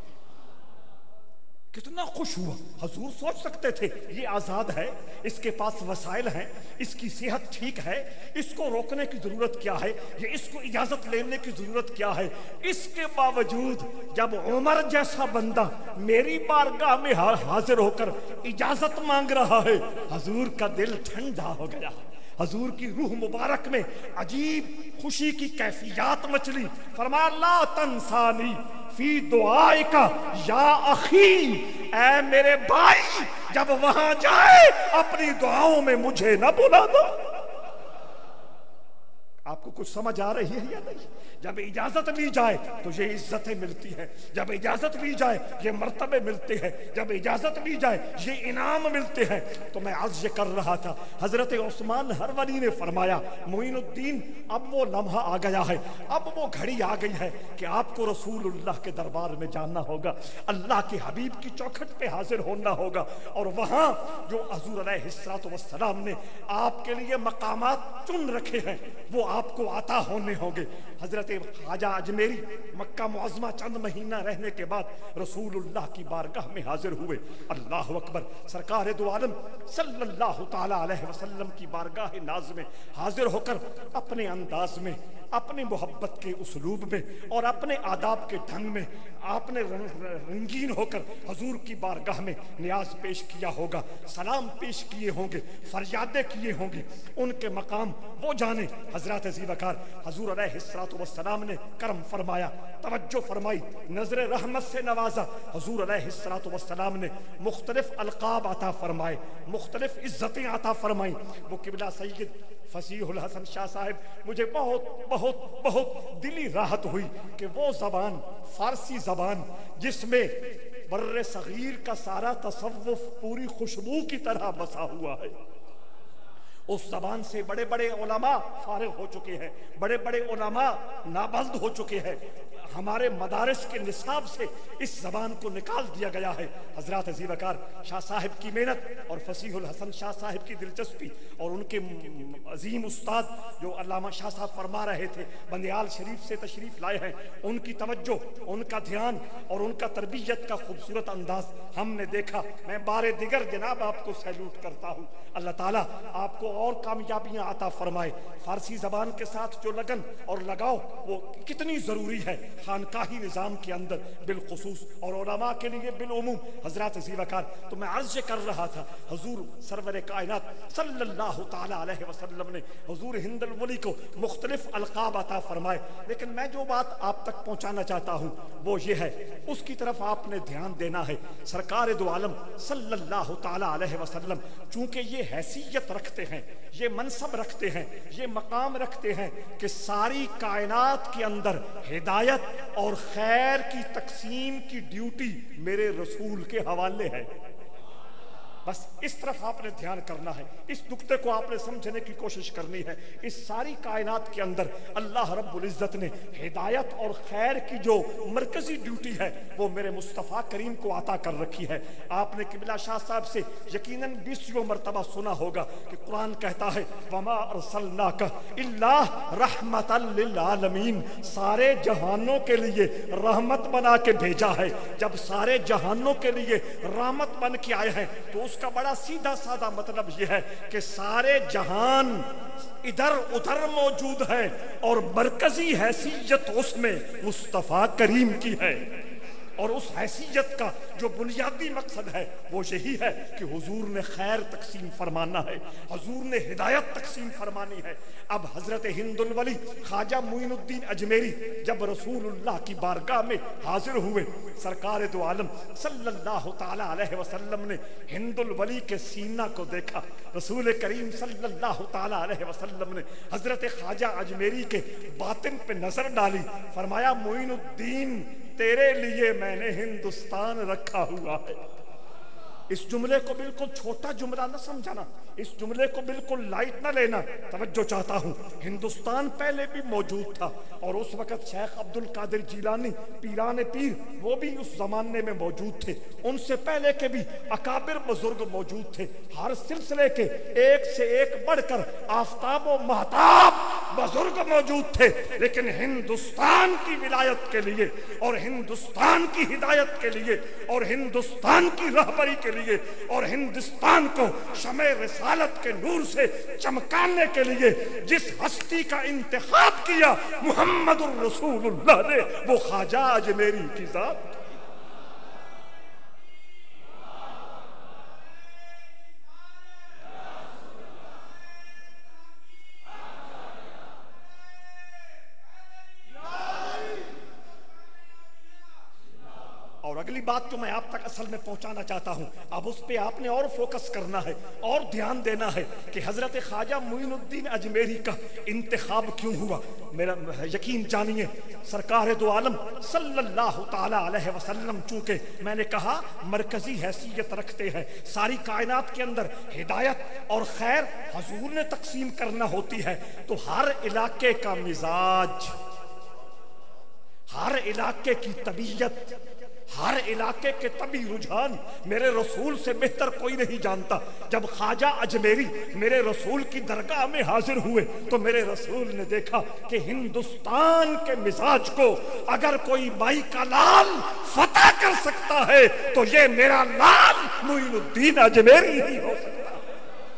کتنا خوش ہوا۔ حضور سوچ سکتے تھے یہ آزاد ہے، اس کے پاس وسائل ہیں، اس کی صحت ٹھیک ہے، اس کو روکنے کی ضرورت کیا ہے، یہ اس کو اجازت لینے کی ضرورت کیا ہے؟ اس کے باوجود جب عمر جیسا بندہ میری بارگاہ میں حاضر ہو کر اجازت مانگ رہا ہے، حضور کا دل ٹھنڈا ہو گیا۔ حضور کی روح مبارک میں عجیب خوشی کی کیفیات مچلی۔ فرمایا لا تنسانی فی دعائک یا اخی، اے میرے بھائی جب وہاں جائے اپنی دعاؤں میں مجھے نہ بھلا دو۔ آپ کو کچھ سمجھ آ رہی ہے یا نہیں؟ جب اجازت لی جائے تو یہ عزتیں ملتی ہیں، جب اجازت لی جائے یہ مرتبے ملتے ہیں، جب اجازت لی جائے یہ انعام ملتے ہیں۔ تو میں عرض یہ کر رہا تھا، حضرت عثمان ہروری نے فرمایا معین الدین اب وہ لمحہ آ گیا ہے، اب وہ گھڑی آ گئی ہے کہ آپ کو رسول اللہ کے دربار میں جاننا ہوگا، اللہ کے حبیب کی چوکھٹ پہ حاضر ہونا ہوگا، اور وہاں جو حضور علیہ السلام نے آپ کے لیے مقامات چن رکھے ہیں وہ آپ کو عطا ہونے ہوں گے۔ حضرت خواجہ اجمیری مکہ معظمہ چند مہینہ رہنے کے بعد رسول اللہ کی بارگاہ میں حاضر ہوئے۔ اللہ اکبر، سرکار دو عالم صلی اللہ تعالی علیہ وسلم کی بارگاہ ناز میں حاضر ہو کر اپنے انداز میں، اپنی محبت کے اسلوب میں اور اپنے آداب کے ڈھنگ میں آپ نے رنگین ہو کر حضور کی بارگاہ میں نیاز پیش کیا ہوگا، سلام پیش کیے ہوں گے، فریادیں کیے ہوں گے۔ ان کے مقام وہ جانے۔ حضرت ذیوکار حضور علیہ السلام نے کرم فرمایا، توجہ فرمائی، نظر رحمت سے نوازا۔ حضور علیہ السلام نے مختلف القاب عطا فرمائے، مختلف عزتیں عطا فرمائیں۔ وہ قبلہ سید فصیح الحسن شاہ صاحب، مجھے بہت بہت بہت دلی راحت ہوئی کہ وہ زبان، فارسی زبان جس میں بر صغیر کا سارا تصوف پوری خوشبو کی طرح بسا ہوا ہے، اس زبان سے بڑے بڑے علماء فارغ ہو چکے ہیں، بڑے بڑے علماء نابلد ہو چکے ہیں۔ ہمارے مدارس کے نصاب سے اس زبان کو نکال دیا گیا ہے۔ حضرات ذیوکار شاہ صاحب کی محنت اور فصیح الحسن شاہ صاحب کی دلچسپی اور ان کے عظیم استاد جو علامہ شاہ صاحب فرما رہے تھے، بندیال شریف سے تشریف لائے ہیں، ان کی توجہ، ان کا دھیان اور ان کا تربیت کا خوبصورت انداز ہم نے دیکھا۔ میں بار دیگر جناب آپ کو سیلوٹ کرتا ہوں۔ اللہ تعالیٰ آپ کو اور کامیابیاں عطا فرمائے۔ فارسی زبان کے ساتھ جو لگن اور لگاؤ وہ کتنی ضروری ہے خانقاہی نظام کے اندر بالخصوص اور علماء کے لیے بالعموم۔ حضرات ذیوکار، تو میں عرض کر رہا تھا، حضور سرور کائنات صلی اللہ تعالی علیہ وسلم نے حضور ہند الولی کو مختلف القاب عطا فرمائے، لیکن میں جو بات آپ تک پہنچانا چاہتا ہوں وہ یہ ہے، اس کی طرف آپ نے دھیان دینا ہے۔ سرکار دو عالم صلی اللہ تعالی علیہ وسلم چونکہ یہ حیثیت رکھتے ہیں، یہ منصب رکھتے ہیں، یہ مقام رکھتے ہیں کہ ساری کائنات کے اندر ہدایت اور خیر کی تقسیم کی ڈیوٹی میرے رسول کے حوالے ہے۔ بس اس طرف آپ نے دھیان کرنا ہے، اس نقطے کو آپ نے سمجھنے کی کوشش کرنی ہے۔ اس ساری کائنات کے اندر اللہ رب العزت نے ہدایت اور خیر کی جو مرکزی ڈیوٹی ہے وہ میرے مصطفیٰ کریم کو عطا کر رکھی ہے۔ آپ نے قبلہ شاہ صاحب سے یقیناً 20 مرتبہ سنا ہوگا کہ قرآن کہتا ہے وَمَا أَرْسَلْنَاكَ إِلَّا رَحْمَةً لِّلْعَالَمِينَ، سارے جہانوں کے لیے رحمت بنا کے بھیجا ہے۔ جب سارے جہانوں کے لیے رحمت بن کے آئے ہیں تو اس کا بڑا سیدھا سادہ مطلب یہ ہے کہ سارے جہان ادھر ادھر موجود ہے اور مرکزی حیثیت اس میں مصطفیٰ کریم کی ہے، اور اس حیثیت کا جو بنیادی مقصد ہے وہ یہی ہے کہ حضور نے خیر تقسیم فرمانا ہے، حضور نے ہدایت تقسیم فرمانی ہے۔ اب حضرت ہند الولی خواجہ معین الدین اجمیری جب رسول اللہ کی بارگاہ میں حاضر ہوئے، سرکار دو عالم صلی اللہ تعالی علیہ وسلم نے ہند الولی کے سینہ کو دیکھا۔ رسول کریم صلی اللہ تعالی علیہ وسلم نے حضرت خواجہ اجمیری کے باطن پہ نظر ڈالی، فرمایا معین الدین تیرے لیے میں نے ہندوستان رکھا ہوا ہے۔ اس جملے کو بالکل چھوٹا جملہ نہ سمجھنا، اس جملے کو بالکل لائٹ نہ لینا، توجہ چاہتا ہوں۔ ہندوستان پہلے بھی موجود تھا اور اس وقت شیخ عبد القادر جیلانی پیران پیر وہ بھی اس زمانے میں موجود تھے، ان سے پہلے کے بھی اکابر بزرگ موجود تھے، ہر سلسلے کے ایک سے ایک بڑھ کر آفتاب و مہتاب بزرگ موجود تھے، لیکن ہندوستان کی ولایت کے لیے اور ہندوستان کی ہدایت کے لیے اور ہندوستان کی رہبری کے لیے اور ہندوستان کو شمع رسالت کے نور سے چمکانے کے لیے جس ہستی کا انتخاب کیا محمد الرسول اللہ نے، وہ خواجہ اجمیری کی ذات۔ اور اگلی بات جو میں آپ تک اصل میں پہنچانا چاہتا ہوں، اب اس پہ آپ نے اور فوکس کرنا ہے اور دھیان دینا ہے کہ حضرت خواجہ معین الدین اجمیری کا انتخاب کیوں ہوا۔ میرا یقین جانیے، سرکار دو عالم صلی اللہ تعالی علیہ وسلم چونکہ میں نے کہا مرکزی حیثیت رکھتے ہیں، ساری کائنات کے اندر ہدایت اور خیر حضور نے تقسیم کرنا ہوتی ہے، تو ہر علاقے کا مزاج، ہر علاقے کی طبیعت، ہر علاقے کے طبی رجحان میرے رسول سے بہتر کوئی نہیں جانتا۔ جب خواجہ اجمیری میرے رسول کی درگاہ میں حاضر ہوئے تو میرے رسول نے دیکھا کہ ہندوستان کے مزاج کو اگر کوئی مائی کا لال فتح کر سکتا ہے تو یہ میرا لال معین الدین اجمیری ہی ہو سکتا ہے۔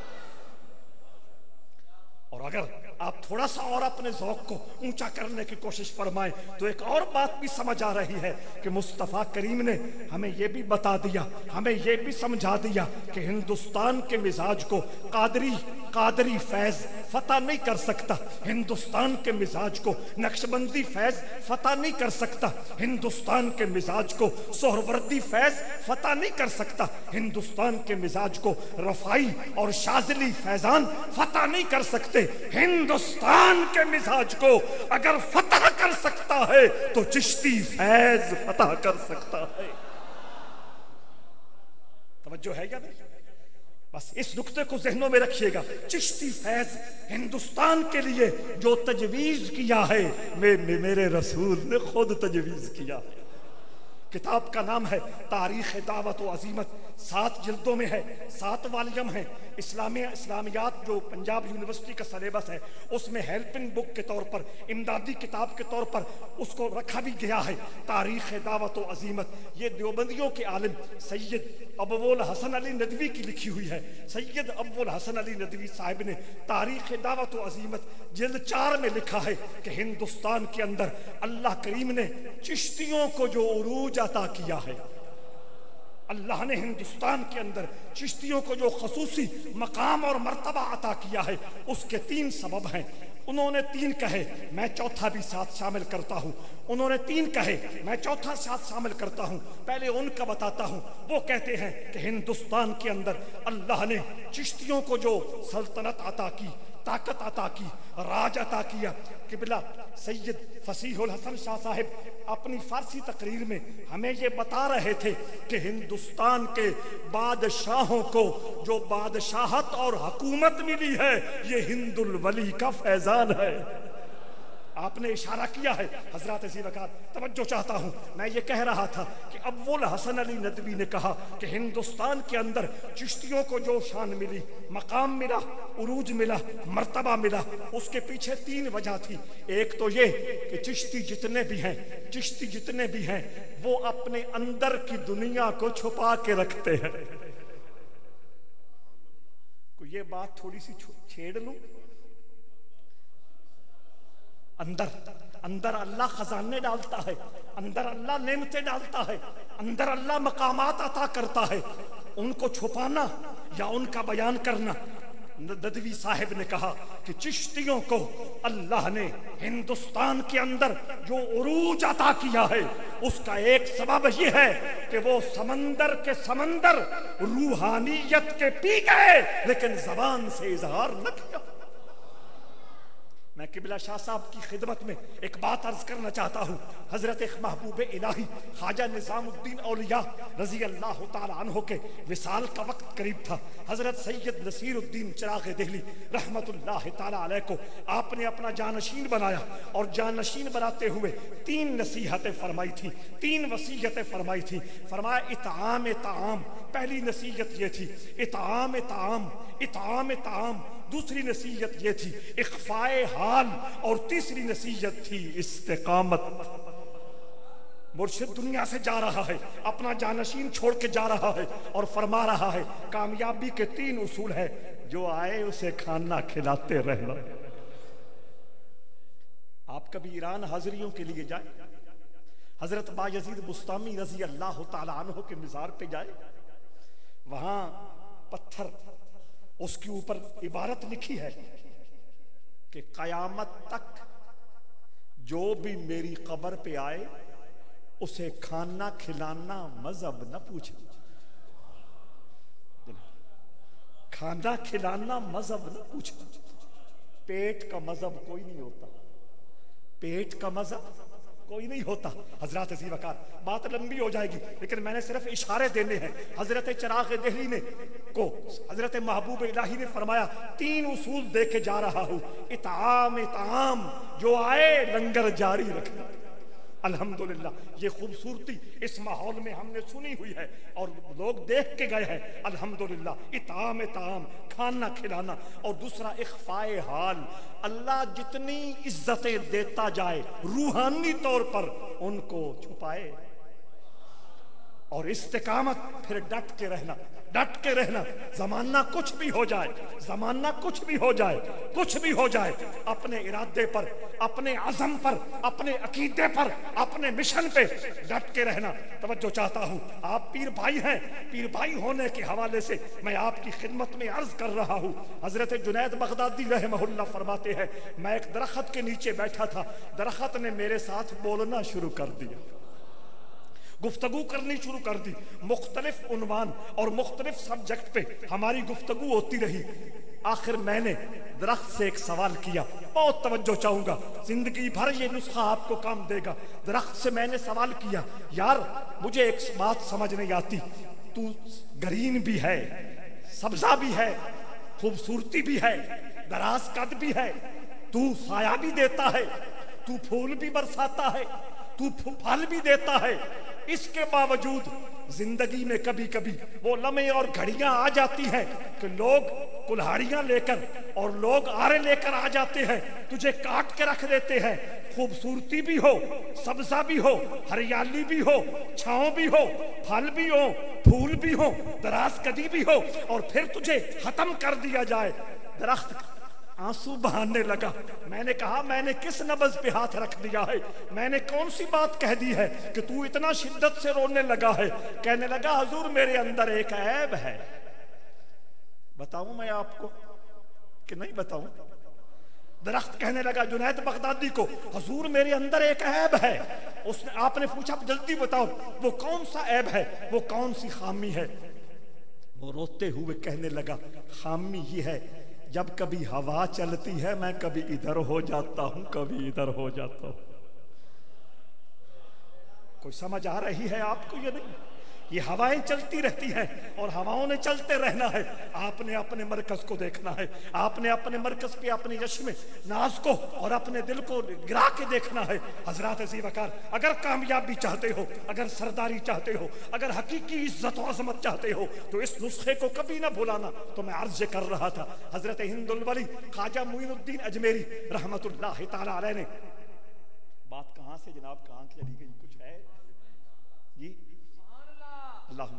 اور اگر آپ تھوڑا سا اور اپنے ذوق کو اونچا کرنے کی کوشش فرمائیں تو ایک اور بات بھی سمجھ آ رہی ہے کہ مصطفیٰ کریم نے ہمیں یہ بھی بتا دیا، ہمیں یہ بھی سمجھا دیا کہ ہندوستان کے مزاج کو قادری فیض فتح نہیں کر سکتا، ہندوستان کے مزاج کو نقشبندی فیض فتح نہیں کر سکتا، ہندوستان کے مزاج کو سہروردی فیض فتح نہیں کر سکتا، ہندوستان کے مزاج کو رفائی اور شاذلی فیضان فتح نہیں کر سکتے۔ ہندوستان کے مزاج کو اگر فتح کر سکتا ہے تو چشتی فیض فتح کر سکتا ہے۔ توجہ ہے یا نہیں؟ بس اس نقطے کو ذہنوں میں رکھیے گا۔ چشتی فیض ہندوستان کے لیے جو تجویز کیا ہے میرے رسول نے خود تجویز کیا ہے۔ کتاب کا نام ہے تاریخ دعوت و عظیمت، 7 جلدوں میں ہے، 7 والیوم ہے۔ اسلامیات جو پنجاب یونیورسٹی کا سلیبس ہے اس میں ہیلپنگ بک کے طور پر، امدادی کتاب کے طور پر اس کو رکھا بھی گیا ہے، تاریخ دعوت و عظیمت۔ یہ دیوبندیوں کے عالم سید ابو الحسن علی ندوی کی لکھی ہوئی ہے۔ سید ابو الحسن علی ندوی صاحب نے تاریخ دعوت و عظیمت جلد 4 میں لکھا ہے کہ ہندوستان کے اندر اللہ کریم نے چشتیوں کو جو عروج عطا کیا ہے، اللہ نے ہندوستان کے اندر چشتیوں کو جو خصوصی مقام اور مرتبہ عطا کیا ہے اس کے 3 سبب ہیں۔ انہوں نے 3 کہے، میں چوتھا بھی ساتھ شامل کرتا ہوں۔ انہوں نے 3 کہے، میں چوتھا ساتھ شامل کرتا ہوں۔ پہلے ان کا بتاتا ہوں۔ وہ کہتے ہیں کہ ہندوستان کے اندر اللہ نے چشتیوں کو جو سلطنت عطا کی، طاقت عطا کی، راج عطا کیا۔ قبلہ سید فصیح الحسن شاہ صاحب اپنی فارسی تقریر میں ہمیں یہ بتا رہے تھے کہ ہندوستان کے بادشاہوں کو جو بادشاہت اور حکومت ملی ہے یہ ہند الولی کا فیضان ہے۔ آپ نے اشارہ کیا ہے حضرات ذی وقار، توجہ چاہتا ہوں، میں یہ کہہ رہا تھا کہ ابو الحسن علی ندوی نے کہا کہ ہندوستان کے اندر چشتیوں کو جو شان ملی، مقام ملا، عروج ملا، مرتبہ ملا، اس کے پیچھے 3 وجہ تھی۔ ایک تو یہ کہ چشتی جتنے بھی ہیں وہ اپنے اندر کی دنیا کو چھپا کے رکھتے ہیں۔ کوئی یہ بات تھوڑی سی چھیڑ لوں، اندر اللہ خزانے ڈالتا ہے، اندر اللہ نعمتیں ڈالتا ہے، اندر اللہ مقامات عطا کرتا ہے، ان کو چھپانا یا ان کا بیان کرنا۔ ندوی صاحب نے کہا کہ چشتیوں کو اللہ نے ہندوستان کے اندر جو عروج عطا کیا ہے اس کا ایک سبب یہ ہے کہ وہ سمندر کے سمندر روحانیت کے پی گئے لیکن زبان سے اظہار نہ کیا۔ میں قبلہ شاہ صاحب کی خدمت میں ایک بات عرض کرنا چاہتا ہوں۔ حضرت محبوب الہی خواجہ نظام الدین اولیاء رضی اللہ تعالی عنہ کے وصال کا وقت قریب تھا۔ حضرت سید نصیر الدین چراغ دہلی رحمت اللہ تعالی علیہ کو آپ نے اپنا جانشین بنایا اور جانشین بناتے ہوئے 3 نصیحتیں فرمائی تھی، 3 وصیتیں فرمائی تھی۔ فرمایا اطعام طعام، پہلی نصیحت یہ تھی اطعام طعام، دوسری نصیحت یہ تھی اخفائے حال، اور تیسری نصیحت تھی استقامت۔ مرشد دنیا سے جا رہا ہے، اپنا جانشین چھوڑ کے جا رہا ہے اور فرما رہا ہے کامیابی کے 3 اصول ہیں، جو آئے اسے کھانا کھلاتے رہنا۔ آپ کبھی ایران حاضریوں کے لیے جائیں، حضرت بایزید بسطامی رضی اللہ تعالی عنہ کے مزار پہ جائے، وہاں پتھر اس کے اوپر عبارت لکھی ہے کہ قیامت تک جو بھی میری قبر پہ آئے اسے کھانا کھلانا مذہب نہ پوچھے۔ کھانا کھلانا مذہب نہ پوچھے۔ پیٹ کا مذہب کوئی نہیں ہوتا، پیٹ کا مذہب کوئی نہیں ہوتا۔ حضرات ذی وقار، بات لمبی ہو جائے گی لیکن میں نے صرف اشارے دینے ہیں۔ حضرت چراغ دہلی نے کو حضرت محبوب الہی نے فرمایا 3 اصول دے کے جا رہا ہوں، اطعام، جو آئے لنگر جاری رکھنا۔ الحمدللہ یہ خوبصورتی اس ماحول میں ہم نے سنی ہوئی ہے اور لوگ دیکھ کے گئے ہیں۔ الحمدللہ اطعام طعام، کھانا کھلانا، اور دوسرا اخفائے حال، اللہ جتنی عزتیں دیتا جائے روحانی طور پر ان کو چھپائے، اور استقامت پھر ڈٹ کے رہنا، زمانہ کچھ بھی ہو جائے، اپنے ارادے پر، اپنے عزم پر، اپنے عقیدے پر، اپنے مشن پہ ڈٹ کے رہنا۔ توجہ چاہتا ہوں، آپ پیر بھائی ہیں، پیر بھائی ہونے کے حوالے سے میں آپ کی خدمت میں عرض کر رہا ہوں۔ حضرت جنید بغدادی رحمہ اللہ فرماتے ہیں میں ایک درخت کے نیچے بیٹھا تھا، درخت نے میرے ساتھ بولنا شروع کر دیا، گفتگو کرنی شروع کر دی، مختلف عنوان اور مختلف سبجیکٹ پہ ہماری گفتگو ہوتی رہی۔ آخر میں نے درخت سے ایک سوال کیا، بہت توجہ چاہوں گا، زندگی بھر یہ نسخہ آپ کو کام دے گا۔ درخت سے میں نے سوال کیا، یار مجھے ایک بات سمجھ نہیں آتی، تو گرین بھی ہے، سبزہ بھی ہے، خوبصورتی بھی ہے، دراز قد بھی ہے، تو سایہ بھی دیتا ہے، تو پھول بھی برساتا ہے، تو پھل بھی دیتا ہے، اس کے باوجود زندگی میں کبھی کبھی وہ لمحے اور گھڑیاں آ جاتی ہیں کہ لوگ کلہاڑیاں لے کر اور لوگ آرے لے کر آ جاتے ہیں، تجھے کاٹ کے رکھ دیتے ہیں، خوبصورتی بھی ہو، سبزہ بھی ہو، ہریالی بھی ہو، چھاؤں بھی ہو، پھل بھی ہو، پھول بھی ہو، دراز قدی بھی ہو، اور پھر تجھے ختم کر دیا جائے۔ درخت آنسو بہانے لگا۔ میں نے کہا میں نے کس نبض پہ ہاتھ رکھ دیا ہے، میں نے کون سی بات کہہ دی ہے کہ تو اتنا شدت سے رونے لگا ہے؟ کہنے لگا حضور میرے اندر ایک عیب ہے۔ بتاؤں میں آپ کو کہ نہیں بتاؤں؟ درخت کہنے لگا جنید بغدادی کو حضور میرے اندر ایک عیب ہے۔ آپ نے پوچھا جلدی بتاؤ وہ کون سا عیب ہے، وہ کون سی خامی ہے؟ وہ روتے ہوئے کہنے لگا خامی یہ ہے جب کبھی ہوا چلتی ہے میں کبھی ادھر ہو جاتا ہوں کبھی ادھر ہو جاتا ہوں. کوئی سمجھ آ رہی ہے آپ کو یہ نہیں؟ یہ ہوائیں چلتی رہتی ہیں اور ہواؤں نے چلتے رہنا ہے. آپ نے اپنے مرکز کو دیکھنا ہے. آپ نے اپنے مرکز پہ اپنے یشم ناز کو اور اپنے دل کو گرا کے دیکھنا ہے. حضرات ذی وقار اگر کامیابی چاہتے ہو, اگر سرداری چاہتے ہو, اگر حقیقی عزت و عظمت چاہتے ہو تو اس نسخے کو کبھی نہ بھولانا. تو میں عرض کر رہا تھا حضرت ہند الولی خواجہ معین الدین اجمیری رحمت اللہ تعالی علیہ نے بات کہاں سے جناب کہاں چلی گئی؟ کچھ ہے جی اللہ.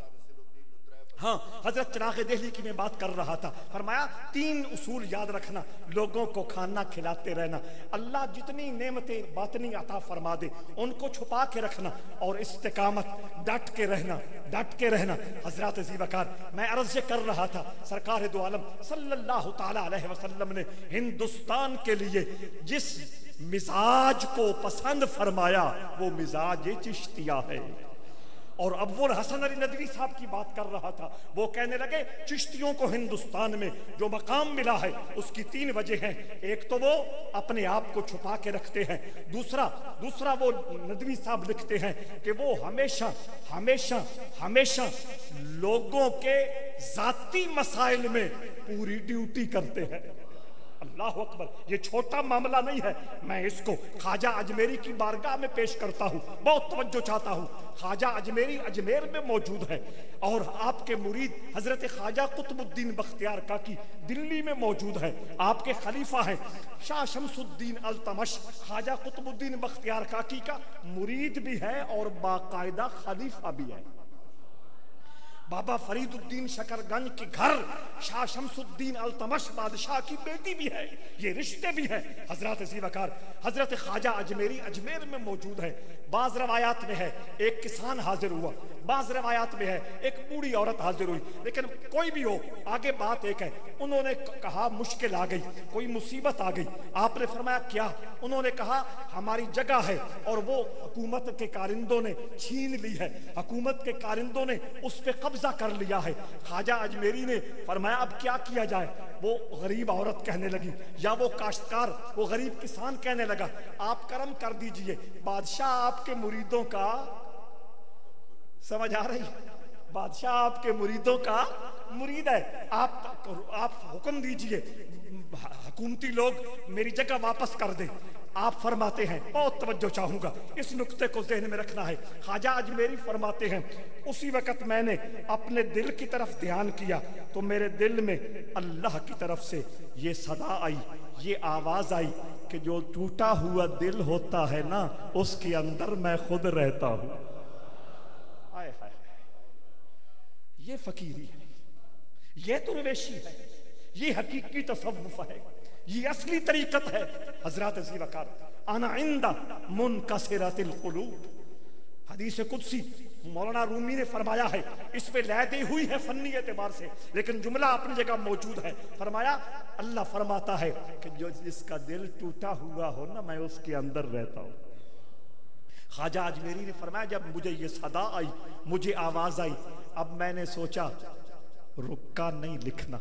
ہاں حضرت چراغ دہلی کی میں بات کر رہا تھا. فرمایا 3 اصول یاد رکھنا, لوگوں کو کھانا کھلاتے رہنا, اللہ جتنی نعمتیں باطنی عطا فرما دے ان کو چھپا کے رکھنا, اور استقامت, ڈٹ کے رہنا, ڈٹ کے رہنا. حضرات ذی وقار میں عرض کر رہا تھا سرکار دو عالم صلی اللہ تعالی علیہ وسلم نے ہندوستان کے لیے جس مزاج کو پسند فرمایا وہ مزاج چشتیہ ہے. اور اب وہ حسن علی ندوی صاحب کی بات کر رہا تھا, وہ کہنے لگے چشتیوں کو ہندوستان میں جو مقام ملا ہے اس کی 3 وجہ ہیں. ایک تو وہ اپنے آپ کو چھپا کے رکھتے ہیں, دوسرا وہ ندوی صاحب لکھتے ہیں کہ وہ ہمیشہ ہمیشہ ہمیشہ لوگوں کے ذاتی مسائل میں پوری ڈیوٹی کرتے ہیں. اللہ اکبر, یہ چھوٹا معاملہ نہیں ہے. میں اس کو خواجہ اجمیری کی بارگاہ میں پیش کرتا ہوں, بہت توجہ چاہتا ہوں. خواجہ اجمیری اجمیر میں موجود ہے اور آپ کے مرید حضرت خواجہ قطب الدین بختیار کاکی دلی میں موجود ہے. آپ کے خلیفہ ہیں شاہ شمس الدین التمش, خواجہ قطب الدین بختیار کاکی کا مرید بھی ہے اور باقاعدہ خلیفہ بھی ہے. بابا فرید الدین شکر گنج کے گھر شاہ شمس الدین التمش بادشاہ کی بیٹی بھی ہے. یہ رشتے بھی ہیں. حضرات ذی وقار حضرت خواجہ اجمیری اجمیر میں موجود ہے. بعض روایات میں ہے ایک کسان حاضر ہوا, بعض روایات میں ہے ایک بوڑھی عورت حاضر ہوئی, لیکن کوئی بھی ہو آگے بات ایک ہے. انہوں نے کہا مشکل آ گئی, کوئی مصیبت آ گئی. آپ نے فرمایا کیا؟ انہوں نے کہا ہماری جگہ ہے اور وہ حکومت کے کارندوں نے چھین لی ہے, حکومت کے کارندوں نے اس پہ قبضہ کر لیا ہے. خواجہ اجمیری نے فرمایا اب کیا کیا جائے؟ وہ غریب عورت کہنے لگی یا وہ کاشتکار, وہ غریب کسان کہنے لگا آپ کرم کر دیجئے, بادشاہ آپ کے مریدوں کا, سمجھ آ رہی, بادشاہ آپ کے مریدوں کا مرید ہے, آپ حکم دیجئے حکومتی لوگ میری جگہ واپس کر دیں. آپ فرماتے ہیں, بہت توجہ چاہوں گا, اس نقطے کو ذہن میں رکھنا ہے. خواجہ اجمیری فرماتے ہیں اسی وقت میں نے اپنے دل کی طرف دھیان کیا تو میرے دل میں اللہ کی طرف سے یہ صدا آئی, یہ آواز آئی کہ جو ٹوٹا ہوا دل ہوتا ہے نا اس کے اندر میں خود رہتا ہوں. آئے ہائے, یہ فقیری ہے, یہ درویشی ہے, یہ حقیقی تصوف ہے, یہ اصلی طریقت ہے. حضرات ذی وقار انا عند منکسرۃ القلوب, حدیث قدسی مولانا رومی نے فرمایا ہے, اس پہ لہدے ہوئی ہے فنی اعتبار سے لیکن جملہ اپنی جگہ موجود ہے. فرمایا اللہ فرماتا ہے کہ جو جس کا دل ٹوٹا ہوا ہو نا میں اس کے اندر رہتا ہوں. خواجہ اجمیری نے فرمایا جب مجھے یہ صدا آئی, مجھے آواز آئی, اب میں نے سوچا رکا نہیں لکھنا,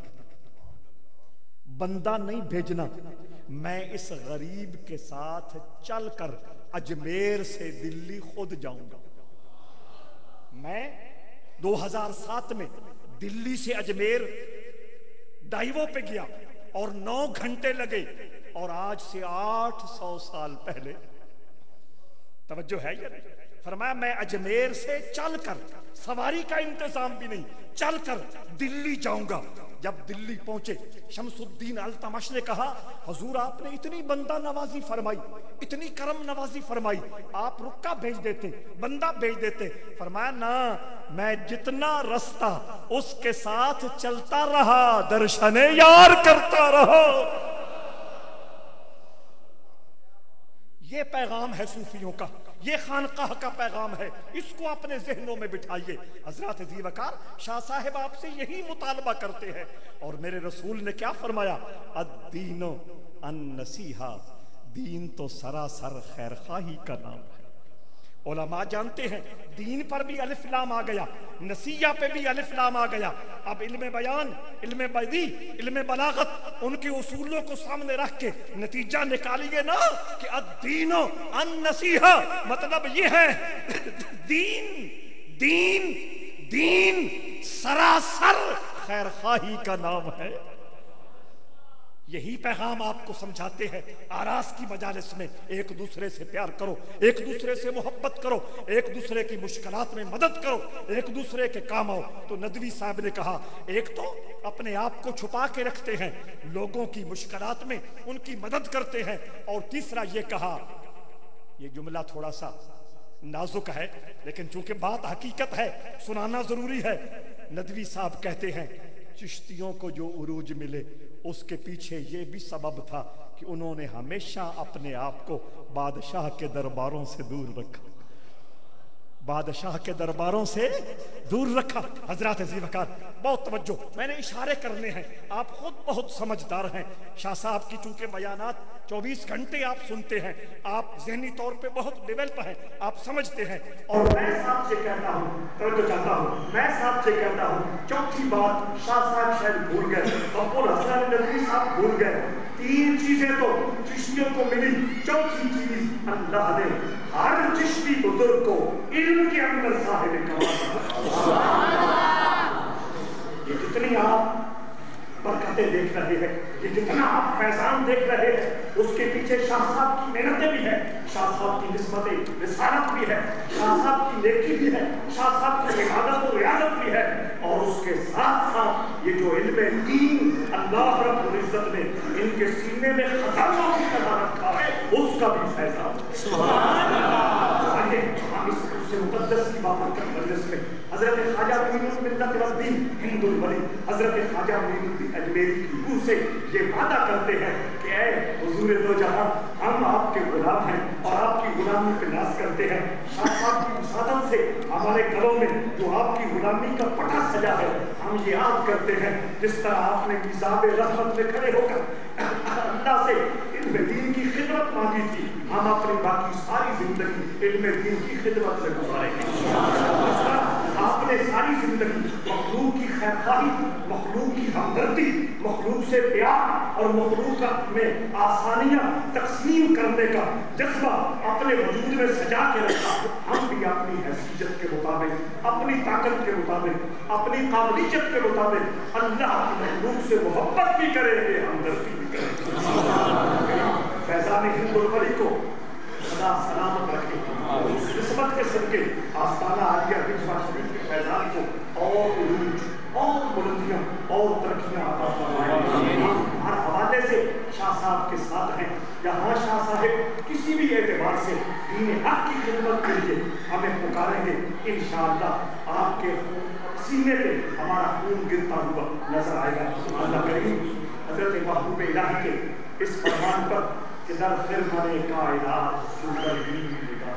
بندہ نہیں بھیجنا, میں اس غریب کے ساتھ چل کر اجمیر سے دلی خود جاؤں گا. میں 2007 میں دلی سے اجمیر ڈائیو پہ گیا اور 9 گھنٹے لگے, اور آج سے 800 سال پہلے, توجہ ہے یا نہیں, فرمایا میں اجمیر سے چل کر, سواری کا انتظام بھی نہیں, چل کر دلی جاؤں گا. جب دلی پہنچے شمس الدین التمش نے کہا حضور آپ نے اتنی بندہ نوازی فرمائی, اتنی کرم نوازی فرمائی, آپ رکا بھیج دیتے, بندہ بھیج دیتے. فرمایا نا, میں جتنا رستہ اس کے ساتھ چلتا رہا درشن یار کرتا رہا. یہ پیغام ہے صوفیوں کا, یہ خانقاہ کا پیغام ہے, اس کو اپنے ذہنوں میں بٹھائیے. حضرات ذی وقار شاہ صاحب آپ سے یہی مطالبہ کرتے ہیں, اور میرے رسول نے کیا فرمایا, الدین النصیحہ, دین تو سراسر خیر خواہی کا نام ہے. علماء جانتے ہیں دین پر بھی الف لام آ گیا، نسیہ پہ بھی الف لام آ گیا. اب علم بیان، علم بدیع، علم بلاغت، ان کے اصولوں کو سامنے رکھ کے نتیجہ نکالیے نا کہ الدین النصیحہ، مطلب یہ ہے دین دین دین سراسر خیر خواہی کا نام ہے. یہی پیغام آپ کو سمجھاتے ہیں. آراس کی مجالس میں ایک دوسرے سے پیار کرو، ایک دوسرے سے محبت کرو، ایک دوسرے کی مشکلات میں مدد کرو، ایک دوسرے کے کام آؤ. تو ندوی صاحب نے کہا ایک تو اپنے آپ کو چھپا کے رکھتے ہیں، لوگوں کی مشکلات میں ان کی مدد کرتے ہیں، اور تیسرا یہ کہا، یہ جملہ تھوڑا سا نازک ہے لیکن چونکہ بات حقیقت ہے سنانا ضروری ہے. ندوی صاحب کہتے ہیں چشتیوں کو جو عروج ملے اس کے پیچھے یہ بھی سبب تھا کہ انہوں نے ہمیشہ اپنے آپ کو بادشاہ کے درباروں سے دور رکھا، بادشاہ کے درباروں سے دور رکھا. حضرات ذی وقار بہت توجہ، میں نے اشارے کرنے ہیں، آپ خود بہت سمجھدار ہیں. شاہ صاحب کی چونکہ بیانات 24 گھنٹے آپ سنتے ہیں، آپ ذہنی طور پہ بہت ڈیولپ ہیں، آپ سمجھتے ہیں. اور میں صاحب سے کہتا ہوں، توجہ چاہتا ہوں، میں صاحب سے کہتا ہوں چوتھی بات شاہ صاحب شاید بھول گئے، ابو الحسن ندوی صاحب بھول گئے. 3 چیزیں تو چشتیوں کو ملی، چوتھی چیز اللہ نے ہر چشتی بزرگ کو علم کے اندر صاحب کمال. یہ جتنی آپ برکتیں دیکھ رہے ہیں، یہ جتنا آپ فیضان دیکھ رہے ہیں، اس کے پیچھے شاہ صاحب کی محنتیں بھی ہیں، شاہ صاحب کی نسبت رسالت بھی ہے، شاہ صاحب کی نیکی بھی ہے، شاہ صاحب کی عبادت و ریاضت بھی ہے، اور اس کے ساتھ ساتھ یہ جو علم دین اللہ رب العزت نے ان کے سینے میں خزانوں کی طرح رکھا ہے، اس کا بھی فیضان. سبحان اللہ. آئیے ہم اس سے مقدس کی بابرکت مجلس میں حضرت خواجہ معین الملت والدین ہند الولی حضرت خواجہ معین الدین اجمیری کی روح سے یہ وعدہ کرتے ہیں کہ اے حضور دو جہاں، ہم آپ کے غلام ہیں اور آپ کی غلامی پہ ناز کرتے ہیں. شاہ صاحب کی مساعدت سے ہمارے گلوں میں جو آپ کی غلامی کا پٹا سجا ہے، ہم یہ یاد کرتے ہیں جس طرح آپ نے میزاب رحمت میں کھڑے ہو کر اللہ سے علم دین کی خدمت مانگی تھی، ہم اپنی باقی ساری زندگی علم دین کی خدمت میں گزاریں گے. آپ نے ساری زندگی مخلوق کی خیرخواہی، مخلوق کی ہمدردی، مخلوق سے پیار اور مخلوق میں آسانیاں تقسیم کرنے کا جذبہ اپنے وجود میں سجا کے رکھا. ہم بھی اپنی حیثیت کے مطابق، اپنی طاقت کے مطابق، اپنی قابلیت کے مطابق اللہ کی مخلوق سے محبت بھی کریں گے، ہمدردی بھی کریں گے. فیضان ہند الولی کو خدا سلامت رکھے، اس نسبت کے صدقے آستانہ عالیہ رضوان شریف کے فیضان کو اور عروج اور بلندیاں اور ترقیاں عطا فرمائے. ہر حوالے سے شاہ صاحب کے ساتھ ہیں. یہاں شاہ صاحب کسی بھی اعتبار سے دین حق کی خدمت کے لیے ہمیں پکاریں گے، انشاءاللہ آپ کے سینے پہ ہمارا خون گرتا ہوا نظر آئے گا. اللہ کریم حضرت محبوب الہی کے اس فرمان پر کہ در خرمن کائنات چون کر دین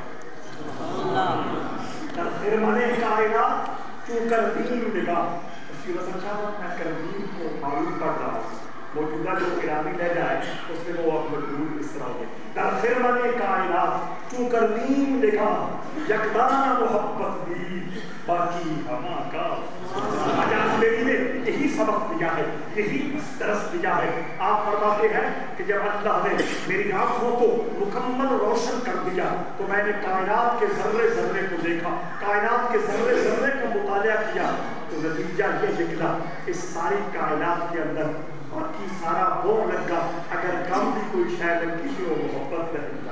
نگاہ، در خرمن کائنات چون کر دین نگاہ. اس کی رسم صاحب میں کردیم کو معروف کر رہا ہوں، موجودہ جو ایرانی لے جائے اس میں وہ مجبور اس طرح ہوگی. در خرمن کائنات چون کر دین نگاہ، یکدانہ محبت دی باقی ہما کا. حجاز بیری نے یہی سبق دیا ہے، یہی درس دیا ہے. آپ فرماتے ہیں کہ جب اللہ نے میری آنکھوں کو مکمل روشن کر دیا تو میں نے کائنات کے ذرے ذرے کو دیکھا، کائنات کے ذرے ذرے کو مطالعہ کیا تو نتیجہ یہ نکلا اس ساری کائنات کے اندر باقی سارا وہ لگا، اگر کم بھی کوئی شے لگی تو وہ محبت نہیں.